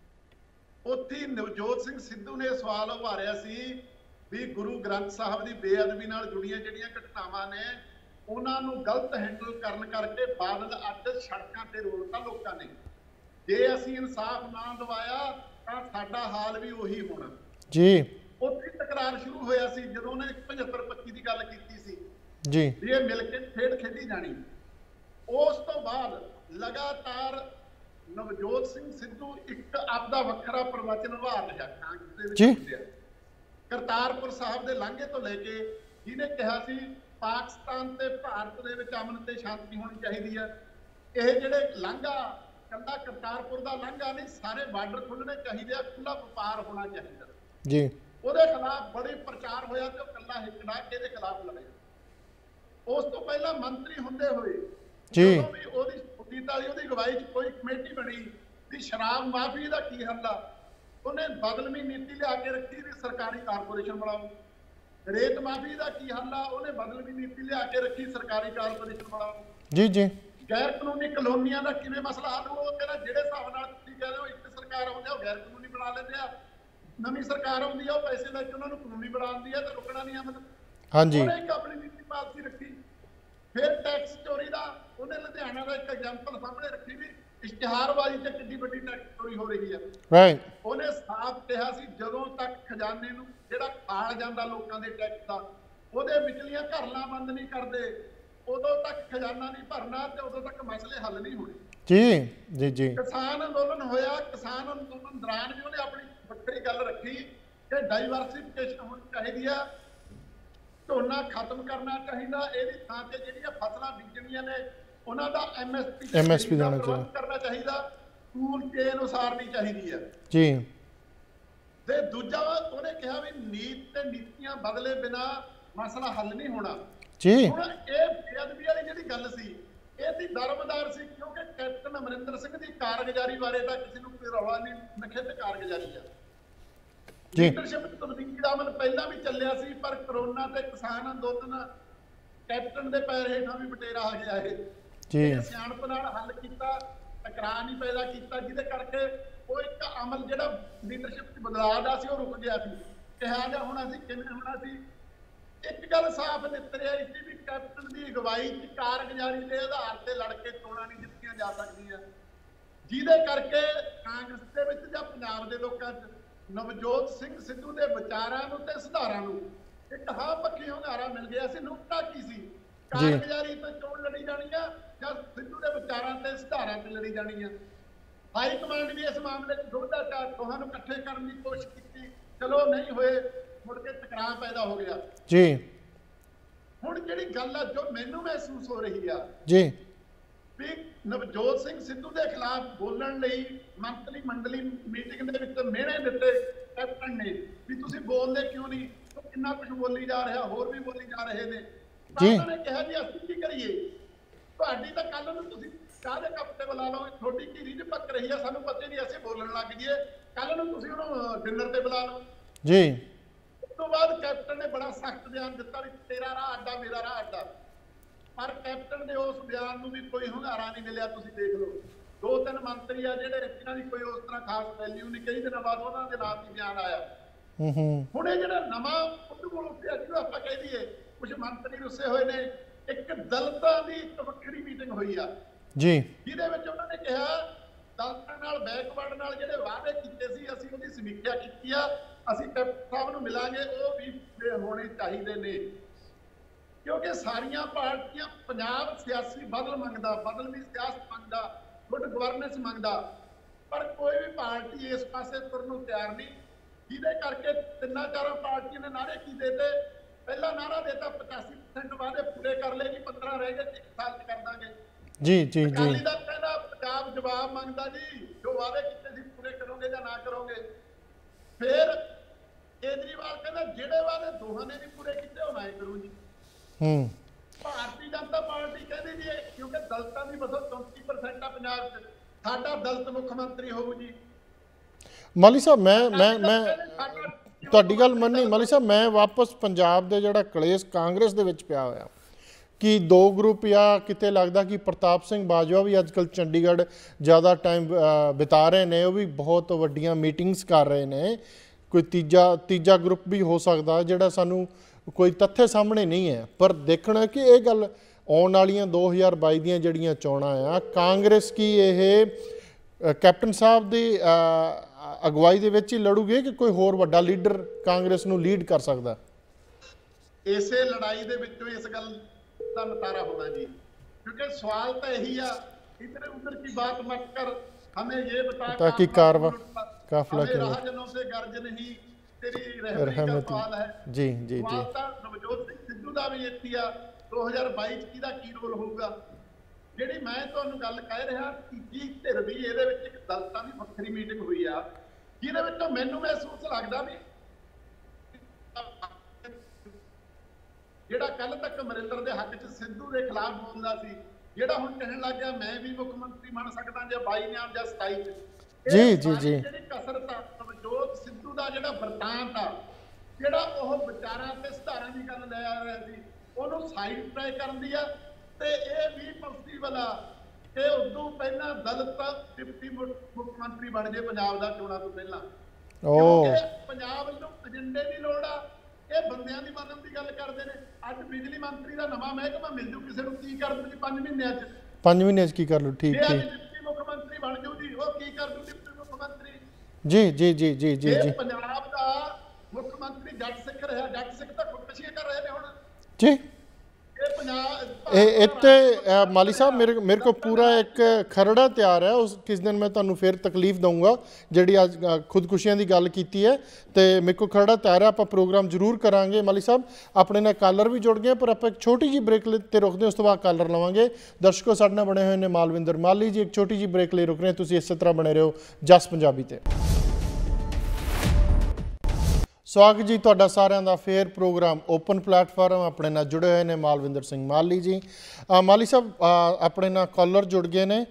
ਉੱਥੇ ਨਵਜੋਤ ਸਿੰਘ ਸਿੱਧੂ ਨੇ ਸਵਾਲ ਉਭਾਰਿਆ ਸੀ ਵੀ ਗੁਰੂ ਗ੍ਰੰਥ ਸਾਹਿਬ ਦੀ ਬੇਅਦਬੀ ਨਾਲ ਜੁੜੀਆਂ ਜਿਹੜੀਆਂ ਘਟਨਾਵਾਂ ਨੇ, ਉਹਨਾਂ ਨੂੰ ਗਲਤ ਹੈਂਡਲ ਕਰਨ ਕਰਕੇ ਬਾਦਲ ਅੱਜ ਸੜਕਾਂ ਤੇ ਰੋਲਤਾ ਲੋਕਾਂ ਨੇ। ਜੇ ਅਸੀਂ ਇਨਸਾਫ ਨਾ ਦਿਵਾਇਆ ਤਾਂ ਸਾਡਾ ਹਾਲ ਵੀ ਉਹੀ ਹੋਣਾ ਜੀ। ਉੱਥੇ ਤਕਰਾਰ ਸ਼ੁਰੂ ਹੋਇਆ ਸੀ ਜਦੋਂ ਉਹਨੇ ਪਝੱਤਰ ਪੱਚੀ ਦੀ ਗੱਲ ਕੀਤੀ ਸੀ ਜੀ, ਵੀ ਇਹ ਮਿਲ ਕੇ ਖੇਡ ਖੇਡੀ ਜਾਣੀ। ਉਸ ਤੋਂ ਬਾਅਦ ਲਗਾਤਾਰ ਨਵਜੋਤ ਸਿੰਘ ਸਿੱਧੂ ਇੱਕ ਆਪਦਾ ਵੱਖਰਾ ਪ੍ਰਵਚਨ ਉਭਾਰ ਰਿਹਾ ਕਾਂਗਰਸ ਦੇ ਵਿੱਚ। ਕਰਤਾਰਪੁਰ ਸਾਹਿਬ ਦੇ ਲਾਂਘੇ ਤੋਂ ਲੈ ਕੇ ਜਿਹਨੇ ਕਿਹਾ ਸੀ ਪਾਕਿਸਤਾਨ ਤੇ ਭਾਰਤ ਦੇ ਵਿੱਚ ਅਮਨ ਤੇ ਸ਼ਾਂਤੀ ਹੋਣੀ ਚਾਹੀਦੀ ਹੈ। ਇਹ ਜਿਹੜੇ ਲਾਂਘਾ ਕੱਲਾ ਕਰਤਾਰਪੁਰ ਦਾ ਲਾਂਘਾ ਨਹੀਂ, ਸਾਰੇ ਬਾਰਡਰ ਖੁੱਲਣੇ ਚਾਹੀਦੇ ਆ, ਖੁੱਲਾ ਵਪਾਰ ਹੋਣਾ ਚਾਹੀਦਾ ਜੀ। ਉਹਦੇ ਖਿਲਾਫ ਬੜੇ ਪ੍ਰਚਾਰ ਹੋਇਆ ਤੇ ਉਹ ਕੱਲਾ ਹਿੱਕੜਾ ਕੇ ਦੇ ਖਿਲਾਫ ਲੜਿਆ। ਉਸ ਤੋਂ ਪਹਿਲਾਂ ਮੰਤਰੀ ਹੁੰਦੇ ਹੋਏ ਜਦੋਂ ਵੀ ਉਹਦੀ ਸੁਨੀਤ ਵਾਲੀ ਉਹਦੀ ਅਗਵਾਈ 'ਚ ਕੋਈ ਕਮੇਟੀ ਬਣੀ ਵੀ ਸ਼ਰਾਬ ਮਾਫੀ ਦਾ ਕੀ ਹੱਲ ਆ, ਉਹਨੇ ਬਦਲਵੀ ਨੀਤੀ ਲਿਆ ਕੇ ਰੱਖੀ ਵੀ ਸਰਕਾਰੀ ਕਾਰਪੋਰੇਸ਼ਨ ਬਣਾਓ। ਰੇਤ ਮਾਫੀ ਦਾ ਕੀ ਹੱਲ ਆ, ਉਹਨੇ ਬਦਲਵੀ ਨੀਤੀ ਲਿਆ ਕੇ ਰੱਖੀ ਸਰਕਾਰੀ ਕਾਰਪੋਰੇਸ਼ਨ ਬਣਾਓ ਜੀ ਜੀ। ਗੈਰ ਕਾਨੂੰਨੀ ਕਲੋਨੀਆਂ ਦਾ ਕਿਵੇਂ ਮਸਲਾ ਹੱਲ ਹੋਊ? ਉਹ ਕਹਿੰਦਾ ਜਿਹੜੇ ਹਿਸਾਬ ਨਾਲ ਤੁਸੀਂ ਕਹਿ ਰਹੇ ਹੋ ਇੱਕ ਸਰਕਾਰ ਆਉਂਦੀ ਆ ਉਹ ਗੈਰ ਕਾਨੂੰਨੀ ਬਣਾ ਲੈਂਦੇ ਆ, ਨਵੀਂ ਸਰਕਾਰ ਆਉਂਦੀ ਆ ਉਹ ਪੈਸੇ ਲੈ ਕੇ ਉਹਨਾਂ ਨੂੰ ਕਾਨੂੰਨੀ ਬਣਾਉਂਦੀ ਆ ਤੇ ਰੁਕਣਾ ਨਹੀਂ ਅਮਲ। ਹਾਂਜੀ ਉਹਨੇ ਇੱਕ ਆਪਣੀ ਨੀਤੀ ਪਾਲਸੀ ਰੱਖੀ। ਫਿਰ ਟੈਕਸ ਚੋਰੀ ਦਾ ਉਹਨੇ ਲੁਧਿਆਣਾ ਦਾ ਇੱਕ ਐਗਜ਼ਾਮਪਲ ਸਾਹਮਣੇ ਰੱਖੀ ਵੀ ਇਸ਼ਤਿਹਾਰਬਾਜ਼ੀ ਤੇ ਕਿੰਨੀ ਵੱਡੀ ਟੈਕਸ ਚੋਰੀ ਹੋ ਰਹੀ ਹੈ। ਰਾਈਟ। ਉਹਨੇ ਸਾਫ਼ ਕਿਹਾ ਸੀ ਜਦੋਂ ਤੱਕ ਖਜ਼ਾਨੇ ਨੂੰ ਜਿਹੜਾ ਖਾਲ ਜਾਂਦਾ ਲੋਕਾਂ ਦੇ ਟੈਕਸ ਦਾ ਉਹਦੇ ਵਿਚਲੀਆਂ ਘਰਲਾਂ ਬੰਦ ਨਹੀਂ ਕਰਦੇ ਉਦੋਂ ਤੱਕ ਖਜ਼ਾਨਾ ਨਹੀਂ ਭਰਨਾ ਤੇ ਉਦੋਂ ਤੱਕ ਮਸਲੇ ਹੱਲ ਨਹੀਂ ਹੋਣੇ। ਜੀ ਜੀ ਜੀ। ਕਿਸਾਨ ਅੰਦੋਲਨ ਹੋਇਆ, ਕਿਸਾਨ ਅੰਦੋਲਨ ਦੌਰਾਨ ਵੀ ਉਹਨੇ ਆਪਣੀ ਵੱਖਰੀ ਗੱਲ ਰੱਖੀ ਕਿ ਡਾਈਵਰਸਿਫਿਕੇਸ਼ਨ ਹੋਣੀ ਚਾਹੀਦੀ ਆ, ਝੋਨਾ ਖਤਮ ਕਰਨਾ ਚਾਹੀਦਾ, ਇਹਦੀ ਥਾਂ ਤੇ ਜਿਹੜੀਆਂ ਫਸਲਾਂ ਬੀਜਣੀਆਂ ਨੇ ਉਹਨਾਂ ਦਾ ਐਮਐਸਪੀ ਐਮਐਸਪੀ ਦੇਣਾ ਚਾਹੀਦਾ ਕਰਨਾ ਚਾਹੀਦਾ, ਟੂਲ ਚੇਨ ਉਸਾਰਨੀ ਚਾਹੀਦੀ ਹੈ ਜੀ। ਤੇ ਦੂਜਾ ਉਹਨੇ ਕਿਹਾ ਵੀ ਨੀਤ ਤੇ ਨੀਤੀਆਂ ਬਦਲੇ ਬਿਨਾ ਮਸਲਾ ਹੱਲ ਨਹੀਂ ਹੋਣਾ ਜੀ। ਹੁਣ ਇਹ ਬੇਅਦਬੀ ਵਾਲੀ ਜਿਹੜੀ ਗੱਲ ਸੀ ਇਹਦੀ ਦਰਮਦਾਰ ਸੀ ਕਿਉਂਕਿ ਕੈਪਟਨ ਅਮਰਿੰਦਰ ਸਿੰਘ ਦੀ ਕਾਰਗੁਜ਼ਾਰੀ ਬਾਰੇ ਤਾਂ ਕਿਸੇ ਨੂੰ ਕੋਈ ਰੌਲਾ ਨਹੀਂ, ਨਖਿੱਧ ਕਾਰਗੁਜ਼ਾਰੀ ਆ ਜੀ। ਲੀਡਰਸ਼ਿਪ ਤਬਦੀਲੀ ਦਾ ਅਮਲ ਪਹਿਲਾਂ ਵੀ ਚੱਲਿਆ ਸੀ ਪਰ ਕਰੋਨਾ ਤੇ ਕਿਸਾਨ ਅੰਦੋਲਨ ਕੈਪਟਨ ਦੇ ਪੈਰ ਹੇਠਾਂ ਵੀ ਬਟੇਰਾ ਆ ਗਿਆ ਇਹ ਜੀ। ਸਿਆਣਪ ਨਾਲ ਹੱਲ ਕੀਤਾ, ਟਕਰਾਅ ਨਹੀਂ ਪੈਦਾ ਕੀਤਾ, ਜਿਹਦੇ ਕਰਕੇ ਉਹ ਇੱਕ ਅਮਲ ਜਿਹੜਾ ਲੀਡਰਸ਼ਿਪ 'ਚ ਬਦਲਾਅ ਦਾ ਸੀ ਉਹ ਰੁਕ ਗਿਆ ਸੀ। ਕਿਹਾ ਜਾ ਹੋਣਾ ਸੀ, ਕਿਵੇਂ ਹੋਣਾ ਸੀ। ਇੱਕ ਗੱਲ ਸਾਫ਼ ਨਿੱਤਰ ਆਈ ਸੀ ਵੀ ਕੈਪਟਨ ਦੀ ਅਗਵਾਈ 'ਚ ਕਾਰਗੁਜ਼ਾਰੀ ਦੇ ਆਧਾਰ ਤੇ ਲੜ ਕੇ ਚੋਣਾਂ ਨਹੀਂ ਜਿੱਤੀਆਂ ਜਾ ਸਕਦੀਆਂ, ਜਿਹਦੇ ਕਰਕੇ ਕਾਂਗਰਸ ਦੇ ਵਿੱਚ ਜਾਂ ਪੰਜਾਬ ਦੇ ਲੋਕਾਂ 'ਚ ਨਵਜੋਤ ਸਿੰਘ ਸਿੱਧੂ ਦੇ ਵਿਚਾਰਾਂ ਨੂੰ ਤੇ ਸੁਧਾਰਾਂ ਨੂੰ ਇੱਕ ਹਾਂ ਪੱਖੀ ਹੁੰਗਾਰਾ ਮਿਲ ਗਿਆ ਸੀ। ਨੁਕਤਾ ਕੀ ਸੀ? ਕਾਰਗੁਜ਼ਾਰੀ ਤੇ ਚੋਣ ਲੜੀ ਜਾਣੀ ਆ ਜਾਂ ਸਿੱਧੂ ਦੇ ਵਿਚਾਰਾਂ ਤੇ ਸੁਧਾਰਾਂ ਤੇ ਲੜੀ ਜਾਣੀ ਆ। ਹਾਈ ਕਮਾਂਡ ਵੀ ਇਸ ਮਾਮਲੇ 'ਚ ਦੋਦਾ ਚਾਰ ਤੁਹਾਨੂੰ ਇਕੱਠੇ ਕਰਨ ਦੀ ਕੋਸ਼ਿਸ਼ ਕੀਤੀ, ਚਲੋ ਨਹੀਂ ਹੋਏ, ਮੁੜ ਕੇ ਟਕਰਾਅ ਪੈਦਾ ਹੋ ਗਿਆ ਜੀ। ਹੁਣ ਜਿਹੜੀ ਗੱਲ ਆ ਜੋ ਮੈਨੂੰ ਮਹਿਸੂਸ ਹੋ ਰਹੀ ਆ ਜੀ ਵੀ ਨਵਜੋਤ ਸਿੰਘ ਸਿੱਧੂ ਦੇ ਖਿਲਾਫ ਬੋਲਣ ਲਈ ਮੰਤਰੀ ਮੰਡਲੀ ਮੀਟਿੰਗ ਦੇ ਵਿੱਚ ਮਿਹਣੇ ਦਿੱਤੇ ਕੈਪਟਨ ਨੇ ਵੀ ਤੁਸੀਂ ਬੋਲਦੇ ਕਿਉਂ ਨਹੀਂ, ਕਿੰਨਾ ਕੁਝ ਬੋਲੀ ਜਾ ਰਿਹਾ, ਹੋਰ ਵੀ ਬੋਲੀ ਜਾ ਰਹੇ ਨੇ। ਉਹਨਾਂ ਨੇ ਕਿਹਾ ਜੀ ਅਸੀਂ ਕੀ ਕਰੀਏ, ਤੁਹਾਡੀ ਤਾਂ ਕੱਲ ਨੂੰ ਤੁਸੀਂ ਚਾਹ ਦੇ ਕੱਪ ਤੇ ਬੁਲਾ ਲਓ, ਤੁਹਾਡੀ ਘੀਰੀ 'ਚ ਪੱਕ ਰਹੀ ਆ, ਸਾਨੂੰ ਪਤਾ ਨਹੀਂ, ਅਸੀਂ ਬੋਲਣ ਲੱਗ ਜਾਈਏ, ਕੱਲ ਨੂੰ ਤੁਸੀਂ ਉਹਨੂੰ ਡਿਨਰ ਤੇ ਬੁਲਾ ਲਓ ਜੀ। ਉਸ ਤੋਂ ਬਾਅਦ ਕੈਪਟਨ ਨੇ ਬੜਾ ਸਖਤ ਬਿਆਨ ਦਿੱਤਾ ਵੀ ਤੇਰਾ ਰਾਹ ਅੱਡਾ ਮੇਰਾ ਰਾਹ ਅੱਡਾ, ਪਰ ਕੈਪਟਨ ਦੇ ਉਸ ਬਿਆਨ ਨੂੰ ਵੀ ਕੋਈ ਹੁੰਗਾਰਾ ਨਹੀਂ ਮਿਲਿਆ। ਤੁਸੀਂ ਦੇਖ ਲਓ ਦੋ ਤਿੰਨ ਮੰਤਰੀ ਆ ਜਿਹੜੇ ਜਿਨ੍ਹਾਂ ਦੀ ਕੋਈ ਉਸ ਤਰ੍ਹਾਂ ਖਾਸ ਵੈਲਿਊ ਨਹੀਂ, ਕਈ ਦਿਨਾਂ ਬਾਅਦ ਉਹਨਾਂ ਦੇ ਨਾਮ ਹੀ ਬਿਆਨ ਆਇਆ। ਹੁਣ ਇਹ ਜਿਹੜਾ ਨਵਾਂ ਉਹਦੇ ਕੋਲ ਉੱਠਿਆ ਜਿਹਨੂੰ ਆਪਾਂ ਕਹਿ ਦਈਏ ਕੁਝ ਮੰਤਰੀ ਰੁੱਸੇ ਹੋਏ ਨੇ, ਇੱਕ ਦਲਿਤਾਂ ਦੀ ਇੱਕ ਵੱਖਰੀ ਮੀਟਿੰਗ ਹੋਈ ਆ ਜੀ, ਜਿਹਦੇ ਵਿੱਚ ਉਹਨਾਂ ਨੇ ਕਿਹਾ ਦਲਿਤਾਂ ਨਾਲ ਬੈਕਵਰਡ ਨਾਲ ਜਿਹੜੇ ਵਾਅਦੇ ਕੀਤੇ ਸੀ ਅਸੀਂ ਉਹਦੀ ਸਮੀਖਿਆ ਕੀਤੀ ਆ, ਅਸੀਂ ਕੈਪਟਨ ਸਾਹਿਬ ਨੂੰ ਮਿਲਾਂਗੇ, ਉਹ ਵੀ ਪੂਰੇ ਹੋਣੇ ਚਾਹੀਦੇ ਨੇ ਕਿਉਂਕਿ ਸਾਰੀਆਂ ਪਾਰਟੀਆਂ ਪੰਜਾਬ ਸਿਆਸੀ ਬਦਲ ਮੰਗਦਾ, ਬਦਲਵੀਂ ਸਿਆਸਤ ਮੰਗਦਾ, ਗੁੱਡ ਗਵਰਨੈਂਸ ਮੰਗਦਾ, ਪਰ ਕੋਈ ਵੀ ਪਾਰਟੀ ਇਸ ਪਾਸੇ ਤੁਰਨ ਨੂੰ ਤਿਆਰ ਨਹੀਂ, ਜਿਹਦੇ ਕਰਕੇ ਤਿੰਨਾਂ ਚਾਰਾਂ ਪਾਰਟੀਆਂ ਨੇ ਨਾਅਰੇ ਕੀ ਦਿੱਤੇ। ਪਹਿਲਾ ਨਾਅਰਾ ਦਿੱਤਾ ਪਚਾਸੀ ਪਰਸੈਂਟ ਵਾਅਦੇ ਪੂਰੇ ਕਰ ਲਏ ਜੀ, ਪੰਦਰਾਂ ਰਹਿ ਗਏ, ਇੱਕ ਸਾਲ 'ਚ ਕਰ ਦਾਂਗੇ ਜੀ ਜੀ ਜੀ। ਅਕਾਲੀ ਦਲ ਕਹਿੰਦਾ ਪੰਜਾਬ ਜਵਾਬ ਮੰਗਦਾ ਜੀ, ਜੋ ਵਾਅਦੇ ਕੀਤੇ ਸੀ ਪੂਰੇ ਕਰੋਗੇ ਜਾਂ ਨਾ ਕਰੋਗੇ। ਫਿਰ ਕੇਜਰੀਵਾਲ ਕਹਿੰਦਾ ਜਿਹੜੇ ਵਾਅਦੇ ਦੋਹਾਂ ਨੇ ਨਹੀਂ ਪੂਰੇ ਕੀਤੇ ਉਹ ਮੈਂ ਕਰੂੰ ਜੀ। ਹੂੰ ਭਾਰਤੀ ਜਨਤਾ ਪਾਰਟੀ ਕਹਿੰਦੀ ਜੀ ਕਿਉਂਕਿ ਦਲਿਤਾਂ ਦੀ ਬਸੋ ਚੌਂਤੀ ਪਰਸੈਂਟ ਆ ਪੰਜਾਬ 'ਚ, ਸਾਡਾ ਦਲਿਤ ਮੁੱਖ ਮੰਤਰੀ ਹੋਊ ਜੀ। ਮਾਲੀ ਸਾਹਿਬ ਮੈਂ ਮੈਂ ਮੈਂ ਤੁਹਾਡੀ ਗੱਲ ਮੰਨੀ ਮਾਲੀ ਸਾਹਿਬ, ਮੈਂ ਵਾਪਸ ਪੰਜਾਬ ਦੇ ਜਿਹੜਾ ਕਲੇਸ਼ ਕਾਂਗਰਸ ਦੇ ਵਿੱਚ ਪਿਆ ਹੋਇਆ ਕਿ ਦੋ ਗਰੁੱਪ ਜਾਂ ਕਿਤੇ ਲੱਗਦਾ ਕਿ ਪ੍ਰਤਾਪ ਸਿੰਘ ਬਾਜਵਾ ਵੀ ਅੱਜ ਕੱਲ੍ਹ ਚੰਡੀਗੜ੍ਹ ਜ਼ਿਆਦਾ ਟਾਈਮ ਬਿਤਾ ਰਹੇ ਨੇ, ਉਹ ਵੀ ਬਹੁਤ ਵੱਡੀਆਂ ਮੀਟਿੰਗਸ ਕਰ ਰਹੇ ਨੇ, ਕੋਈ ਤੀਜਾ ਤੀਜਾ ਗਰੁੱਪ ਵੀ ਹੋ ਸਕਦਾ ਜਿਹੜਾ ਸਾਨੂੰ ਕੋਈ ਤੱਥੇ ਸਾਹਮਣੇ ਨਹੀਂ ਹੈ, ਪਰ ਦੇਖਣਾ ਕਿ ਇਹ ਗੱਲ ਆਉਣ ਵਾਲੀਆਂ ਦੋ ਹਜ਼ਾਰ ਬਾਈ ਦੀਆਂ ਜਿਹੜੀਆਂ ਚੋਣਾਂ ਆ, ਕਾਂਗਰਸ ਕੀ ਇਹ ਕੈਪਟਨ ਸਾਹਿਬ ਦੀ ਅਗਵਾਈ ਦੇ ਵਿੱਚ ਹੀ ਲੜੂਗੇ ਕਿ ਕੋਈ ਹੋਰ ਵੱਡਾ ਲੀਡਰ ਕਾਂਗਰਸ ਨੂੰ ਲੀਡ ਕਰ ਸਕਦਾ? ਇਸੇ ਲੜਾਈ ਦੇ ਵਿੱਚੋਂ ਇਸ ਗੱਲ ਦਾ ਨਤਾਰਾ ਹੋਣਾ ਜੀ, ਕਿਉਂਕਿ ਸਵਾਲ ਤਾਂ ਇਹੀ ਆ ਇਧਰ ਉਧਰ की बात मत कर, हमें ये बता ताकि कारवा काफिला के राहजनों से गर्ज नहीं तेरी रहमती का सवाल है जी जी जी। ਤਾਂ ਨਵਜੋਤ ਸਿੰਘ ਸਿੱਧੂ ਦਾ ਵੀ ਇੱਥੇ ਆ ਦੋ ਹਜ਼ਾਰ ਬਾਈ 'ਚ ਕਿਹਦਾ ਕੀ ਰੋਲ ਹੋਊਗਾ। ਜਿਹੜੀ ਮੈਂ ਤੁਹਾਨੂੰ ਗੱਲ ਕਹਿ ਰਿਹਾ ਤੀਜੀ ਧਿਰ ਵੀ ਇਹਦੇ ਵਿੱਚ ਇੱਕ ਦਲਿਤਾਂ ਦੀ ਵੱਖਰੀ ਮੀਟਿੰਗ ਹੋਈ ਆ, ਜਿਹਦੇ ਵਿੱਚੋਂ ਮੈਨੂੰ ਮਹਿਸੂਸ ਲੱਗਦਾ ਵੀ ਜਿਹੜਾ ਕੱਲ ਤੱਕ ਅਮਰਿੰਦਰ ਦੇ ਹੱਕ 'ਚ ਸਿੱਧੂ ਦੇ ਖਿਲਾਫ ਬੋਲਦਾ ਸੀ, ਜਿਹੜਾ ਹੁਣ ਕਹਿਣ ਲੱਗ ਗਿਆ ਮੈਂ ਵੀ ਮੁੱਖ ਮੰਤਰੀ ਬਣ ਸਕਦਾ ਜਾਂ ਬਾਈ ਨਿਆਮ ਜਾਂ ਸਤਾਈ 'ਚ, ਜੀ ਜੀ ਜੀ, ਜਿਹੜੀ ਕਸਰਤ ਆ ਨਵਜੋਤ ਸਿੱਧੂ ਦਾ ਜਿਹੜਾ ਵਰਤਾਂਤ ਆ, ਜਿਹੜਾ ਉਹ ਵਿਚਾਰਾਂ ਤੇ ਸੁਧਾਰਾਂ ਦੀ ਗੱਲ ਲੈ ਆ ਰਿਹਾ ਸੀ, ਉਹਨੂੰ ਸਾਈਡ ਟ੍ਰੈਕ ਕਰਨ ਦੀ ਆ। ਤੇ ਇਹ ਵੀ ਪੋਸੀਬਲ ਆ ਕਿ ਉਦੋਂ ਪਹਿਲਾਂ ਦਲਿਤ ਡਿਪਟੀ ਮੁੱਖ ਮੰਤਰੀ ਬਣ ਜੇ ਪੰਜਾਬ ਦਾ ਚੋਣਾਂ ਤੋਂ ਪਹਿਲਾਂ। ਕਿਉਂਕਿ ਪੰਜਾਬ ਨੂੰ ਏਜੰਡੇ ਦੀ ਲੋੜ ਆ, ਇਹ ਬੰਦਿਆਂ ਦੀ ਮੰਨਣ ਦੀ ਗੱਲ ਕਰਦੇ ਨੇ। ਅੱਜ ਬਿਜਲੀ ਮੰਤਰੀ ਦਾ ਨਵਾਂ ਮਹਿਕਮਾ ਮਿਲ ਜੂ ਕਿਸੇ ਨੂੰ, ਕੀ ਕਰ ਦੂ ਜੀ ਪੰਜ ਮਹੀਨਿਆਂ ਚ? ਪੰਜ ਮਹੀਨਿਆਂ ਚ ਕੀ ਕਰ ਲੂ? ਠੀਕ ਠੀਕ। ਡਿਪਟੀ ਮੁੱਖ ਮੰਤਰੀ ਬਣ ਜੂ ਜੀ, ਉਹ ਕੀ ਕਰ ਦੂ ਡਿਪਟੀ ਮੁੱਖ ਮੰਤਰੀ? ਜੀ ਜੀ ਜੀ ਜੀ ਜੀ ਜੀ। ਪੰਜਾਬ ਦਾ ਮੁੱਖ ਮੰਤਰੀ ਜੱਟ ਸਿੱਖ ਰਿਹਾ, ਜੱਟ ਸਿੱਖ ਤਾਂ ਖੁਦਕੁਸ਼ੀਆਂ ਕਰ ਰਹੇ ਨੇ ਹੁਣ ਜੀ। ਇੱਥੇ ਮਾਲੀ ਸਾਹਿਬ ਮੇਰੇ ਮੇਰੇ ਕੋਲ ਪੂਰਾ ਇੱਕ ਖਰੜਾ ਤਿਆਰ ਹੈ, ਉਸ ਕਿਸ ਦਿਨ ਮੈਂ ਤੁਹਾਨੂੰ ਫਿਰ ਤਕਲੀਫ ਦਊਂਗਾ ਜਿਹੜੀ ਅੱਜ ਖੁਦਕੁਸ਼ੀਆਂ ਦੀ ਗੱਲ ਕੀਤੀ ਹੈ, ਤੇ ਮੇਰੇ ਕੋਲ ਖਰੜਾ ਤਿਆਰ ਹੈ, ਆਪਾਂ ਪ੍ਰੋਗਰਾਮ ਜ਼ਰੂਰ ਕਰਾਂਗੇ। ਮਾਲੀ ਸਾਹਿਬ ਆਪਣੇ ਨਾਲ ਕਾਲਰ ਵੀ ਜੁੜ ਗਏ, ਪਰ ਆਪਾਂ ਇੱਕ ਛੋਟੀ ਜਿਹੀ ਬ੍ਰੇਕ ਤੇ ਰੁਕਦੇ, ਉਸ ਤੋਂ ਬਾਅਦ ਕਾਲਰ ਲਵਾਂਗੇ। ਦਰਸ਼ਕੋ ਸਾਡੇ ਨਾਲ ਬਣੇ ਹੋਏ ਨੇ ਮਾਲਵਿੰਦਰ ਮਾਲੀ ਜੀ, ਇੱਕ ਛੋਟੀ ਜਿਹੀ ਬ੍ਰੇਕ ਲਈ ਰੁਕ ਰਹੇ, ਤੁਸੀਂ ਇਸੇ ਤਰ੍ਹਾਂ ਬਣੇ ਰਹੋ ਜਸ ਪੰਜਾਬੀ ਤੇ। ਸਵਾਗਤ ਜੀ ਤੁਹਾਡਾ ਸਾਰਿਆਂ ਦਾ ਫੇਰ ਪ੍ਰੋਗਰਾਮ ਓਪਨ ਪਲੇਟਫਾਰਮ। ਆਪਣੇ ਨਾਲ ਜੁੜੇ ਹੋਏ ਨੇ ਮਾਲਵਿੰਦਰ ਸਿੰਘ ਮਾਲੀ ਜੀ। ਮਾਲੀ ਸਾਹਿਬ ਆਪਣੇ ਨਾਲ ਕਾਲਰ ਜੁੜ ਗਏ ਨੇ।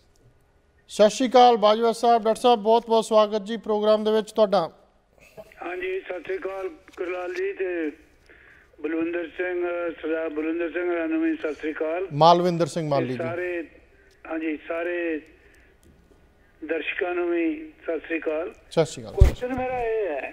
ਸਤਿ ਸ਼੍ਰੀ ਅਕਾਲ ਬਾਜਵਾ ਸਾਹਿਬ। ਡਾਕਟਰ ਸਾਹਿਬ ਬਹੁਤ ਬਹੁਤ ਸਵਾਗਤ ਜੀ ਪ੍ਰੋਗਰਾਮ ਦੇ ਵਿੱਚ ਤੁਹਾਡਾ। ਹਾਂਜੀ ਸਤਿ ਸ਼੍ਰੀ ਅਕਾਲ ਗੁਰਲਾਲ ਜੀ ਤੇ ਬਲਵਿੰਦਰ ਸਿੰਘ, ਸਰਦਾਰ ਬਲਵਿੰਦਰ ਸਿੰਘ ਰਾਣੂ ਜੀ ਸਤਿ ਸ਼੍ਰੀ ਅਕਾਲ। ਮਾਲਵਿੰਦਰ ਸਿੰਘ ਮਾਲੀ ਜੀ ਸਾਰੇ, ਹਾਂਜੀ ਸਾਰੇ ਦਰਸ਼ਕਾਂ ਨੂੰ ਵੀ ਸਤਿ ਸ਼੍ਰੀ ਅਕਾਲ। ਸਤਿ ਸ਼੍ਰੀ ਅਕਾਲ। ਕੁਐਸਚਨ ਮੇਰਾ ਇਹ ਹੈ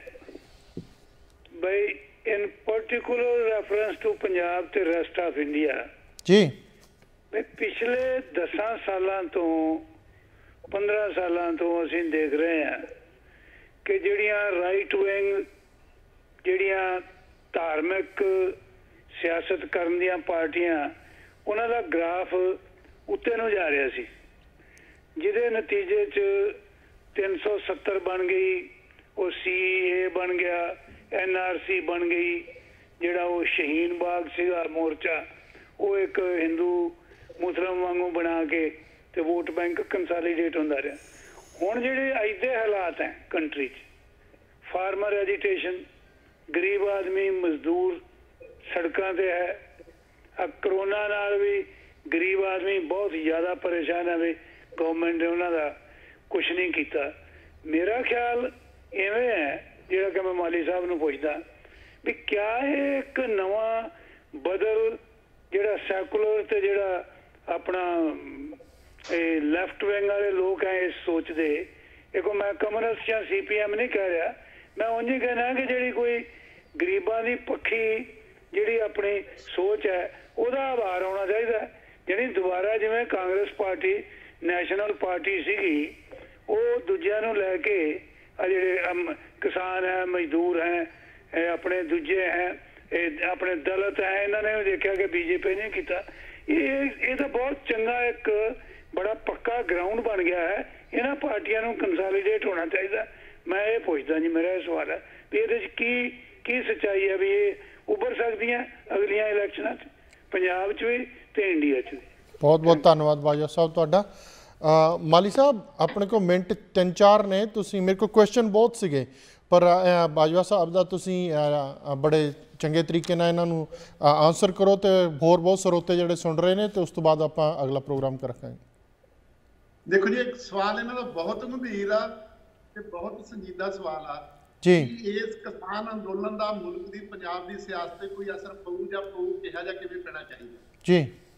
ਬਈ in particular reference to Punjab ਤੇ ਰੈਸਟ ਆਫ ਇੰਡੀਆ ਜੀ, ਬਈ ਪਿਛਲੇ ਦਸਾਂ ਸਾਲਾਂ ਤੋਂ ਪੰਦਰਾਂ ਸਾਲਾਂ ਤੋਂ ਅਸੀਂ ਦੇਖ ਰਹੇ ਹਾਂ ਕਿ ਜਿਹੜੀਆਂ ਰਾਈਟ ਵਿੰਗ ਜਿਹੜੀਆਂ ਧਾਰਮਿਕ ਸਿਆਸਤ ਕਰਨ ਦੀਆਂ ਪਾਰਟੀਆਂ, ਉਹਨਾਂ ਦਾ ਗ੍ਰਾਫ ਉੱਤੇ ਨੂੰ ਜਾ ਰਿਹਾ ਸੀ, ਜਿਹਦੇ ਨਤੀਜੇ 'ਚ ਤਿੰਨ ਸੌ ਸੱਤਰ ਬਣ ਗਈ, ਉਹ ਸੀ ਏ ਬਣ ਗਿਆ, ਐਨ ਆਰ ਸੀ ਬਣ ਗਈ, ਜਿਹੜਾ ਉਹ ਸ਼ਹੀਨ ਬਾਗ ਸੀਗਾ ਮੋਰਚਾ, ਉਹ ਇੱਕ ਹਿੰਦੂ ਮੁਸਲਿਮ ਵਾਂਗੂ ਬਣਾ ਕੇ ਤੇ ਵੋਟ ਬੈਂਕ ਕੰਸਾਲੀਡੇਟ ਹੁੰਦਾ ਰਿਹਾ। ਹੁਣ ਜਿਹੜੇ ਅੱਜ ਦੇ ਹਾਲਾਤ ਹੈ ਕੰਟਰੀ 'ਚ, ਫਾਰਮਰ ਐਜੀਟੇਸ਼ਨ, ਗਰੀਬ ਆਦਮੀ ਮਜ਼ਦੂਰ ਸੜਕਾਂ ਤੇ ਹੈ। ਆ ਕਰੋਨਾ ਨਾਲ ਵੀ ਗਰੀਬ ਆਦਮੀ ਬਹੁਤ ਜ਼ਿਆਦਾ ਪਰੇਸ਼ਾਨ ਹੈ, ਵੀ ਗਵਰਨਮੈਂਟ ਨੇ ਉਹਨਾਂ ਦਾ ਕੁਛ ਨਹੀਂ ਕੀਤਾ। ਮੇਰਾ ਖਿਆਲ ਇਵੇਂ ਹੈ, ਜਿਹੜਾ ਕਿ ਮੈਂ ਮਾਲੀ ਸਾਹਿਬ ਨੂੰ ਪੁੱਛਦਾ ਵੀ ਕਿਆ ਇਹ ਇੱਕ ਨਵਾਂ ਬਦਲ ਜਿਹੜਾ ਸੈਕੂਲਰ ਤੇ ਜਿਹੜਾ ਆਪਣਾ ਇਹ ਲੈਫਟ ਵਿੰਗ ਵਾਲੇ ਲੋਕ ਹੈ ਇਸ ਸੋਚਦੇ, ਦੇਖੋ ਮੈਂ ਕਮਿਊਨਿਸਟ ਜਾਂ ਸੀ ਪੀ ਐਮ ਨਹੀਂ ਕਹਿ ਰਿਹਾ, ਮੈਂ ਉਂਝ ਹੀ ਕਹਿਣਾ ਕਿ ਜਿਹੜੀ ਕੋਈ ਗਰੀਬਾਂ ਦੀ ਪੱਖੀ ਜਿਹੜੀ ਆਪਣੀ ਸੋਚ ਹੈ ਉਹਦਾ ਆਭਾਰ ਹੋਣਾ ਚਾਹੀਦਾ। ਜਿਹੜੀ ਦੁਬਾਰਾ ਜਿਵੇਂ ਕਾਂਗਰਸ ਪਾਰਟੀ ਨੈਸ਼ਨਲ ਪਾਰਟੀ ਸੀਗੀ, ਉਹ ਦੂਜਿਆਂ ਨੂੰ ਲੈ ਕੇ ਆ ਜਿਹੜੇ ਕਿਸਾਨ ਹੈ, ਮਜ਼ਦੂਰ ਹੈ, ਆਪਣੇ ਦੂਜੇ ਹੈ, ਇਹ ਆਪਣੇ ਦਲਿਤ ਹੈ, ਇਹਨਾਂ ਨੇ ਵੀ ਦੇਖਿਆ ਕਿ ਬੀਜੇਪੀ ਨੇ ਕੀਤਾ। ਇਹ ਇਹ ਤਾਂ ਬਹੁਤ ਚੰਗਾ ਇੱਕ ਬੜਾ ਪੱਕਾ ਗਰਾਊਂਡ ਬਣ ਗਿਆ ਹੈ, ਇਹਨਾਂ ਪਾਰਟੀਆਂ ਨੂੰ ਕੰਸਾਲੀਡੇਟ ਹੋਣਾ ਚਾਹੀਦਾ। ਮੈਂ ਇਹ ਪੁੱਛਦਾ ਜੀ, ਮੇਰਾ ਇਹ ਸਵਾਲ ਹੈ ਵੀ ਇਹਦੇ 'ਚ ਕੀ ਕੀ ਸੱਚਾਈ ਹੈ ਵੀ ਇਹ ਉੱਭਰ ਸਕਦੀਆਂ ਅਗਲੀਆਂ ਇਲੈਕਸ਼ਨਾਂ 'ਚ, ਪੰਜਾਬ 'ਚ ਵੀ ਤੇ ਇੰਡੀਆ 'ਚ ਵੀ। ਬਹੁਤ ਬਹੁਤ ਧੰਨਵਾਦ ਬਾਜਵਾ ਸਾਹਿਬ ਤੁਹਾਡਾ। ਮਾਲੀ ਸਾਹਿਬ ਆਪਣੇ ਕੋਲ ਮਿੰਟ ਤਿੰਨ ਚਾਰ ਨੇ, ਤੁਸੀਂ ਮੇਰੇ ਕੋਲ ਕੁਐਸਚਨ ਬਹੁਤ ਸੀਗੇ, ਪਰ ਬਾਜਵਾ ਸਾਹਿਬ ਦਾ ਤੁਸੀਂ ਬੜੇ ਚੰਗੇ ਤਰੀਕੇ ਨਾਲ ਇਹਨਾਂ ਨੂੰ ਆਨਸਰ ਕਰੋ ਤੇ ਹੋਰ ਬਹੁਤ ਸਰੋਤੇ ਜਿਹੜੇ ਸੁਣ ਰਹੇ ਨੇ, ਤੇ ਉਸ ਤੋਂ ਬਾਅਦ ਆਪਾਂ ਅਗਲਾ ਪ੍ਰੋਗਰਾਮ ਕਰਾਂਗੇ। ਦੇਖੋ ਜੀ, ਇੱਕ ਸਵਾਲ ਇਹਨਾਂ ਦਾ ਬਹੁਤ ਗੰਭੀਰ ਆ ਤੇ ਬਹੁਤ ਸੰਜੀਦਾ ਸਵਾਲ ਆ ਜੀ। ਇਸ ਕਿਸਾਨ ਅੰਦੋਲਨ ਦਾ ਮੁਲਕ ਦੀ ਪੰਜਾਬ ਦੀ ਸਿਆਸਤ ਤੇ ਕੋਈ ਅਸਰ ਪਊ ਜਾਂ ਪਊ ਕਿਹਾ ਜਾਂ ਕਿਵੇਂ ਪੈਣਾ ਚਾਹੀਦਾ ਜੀ।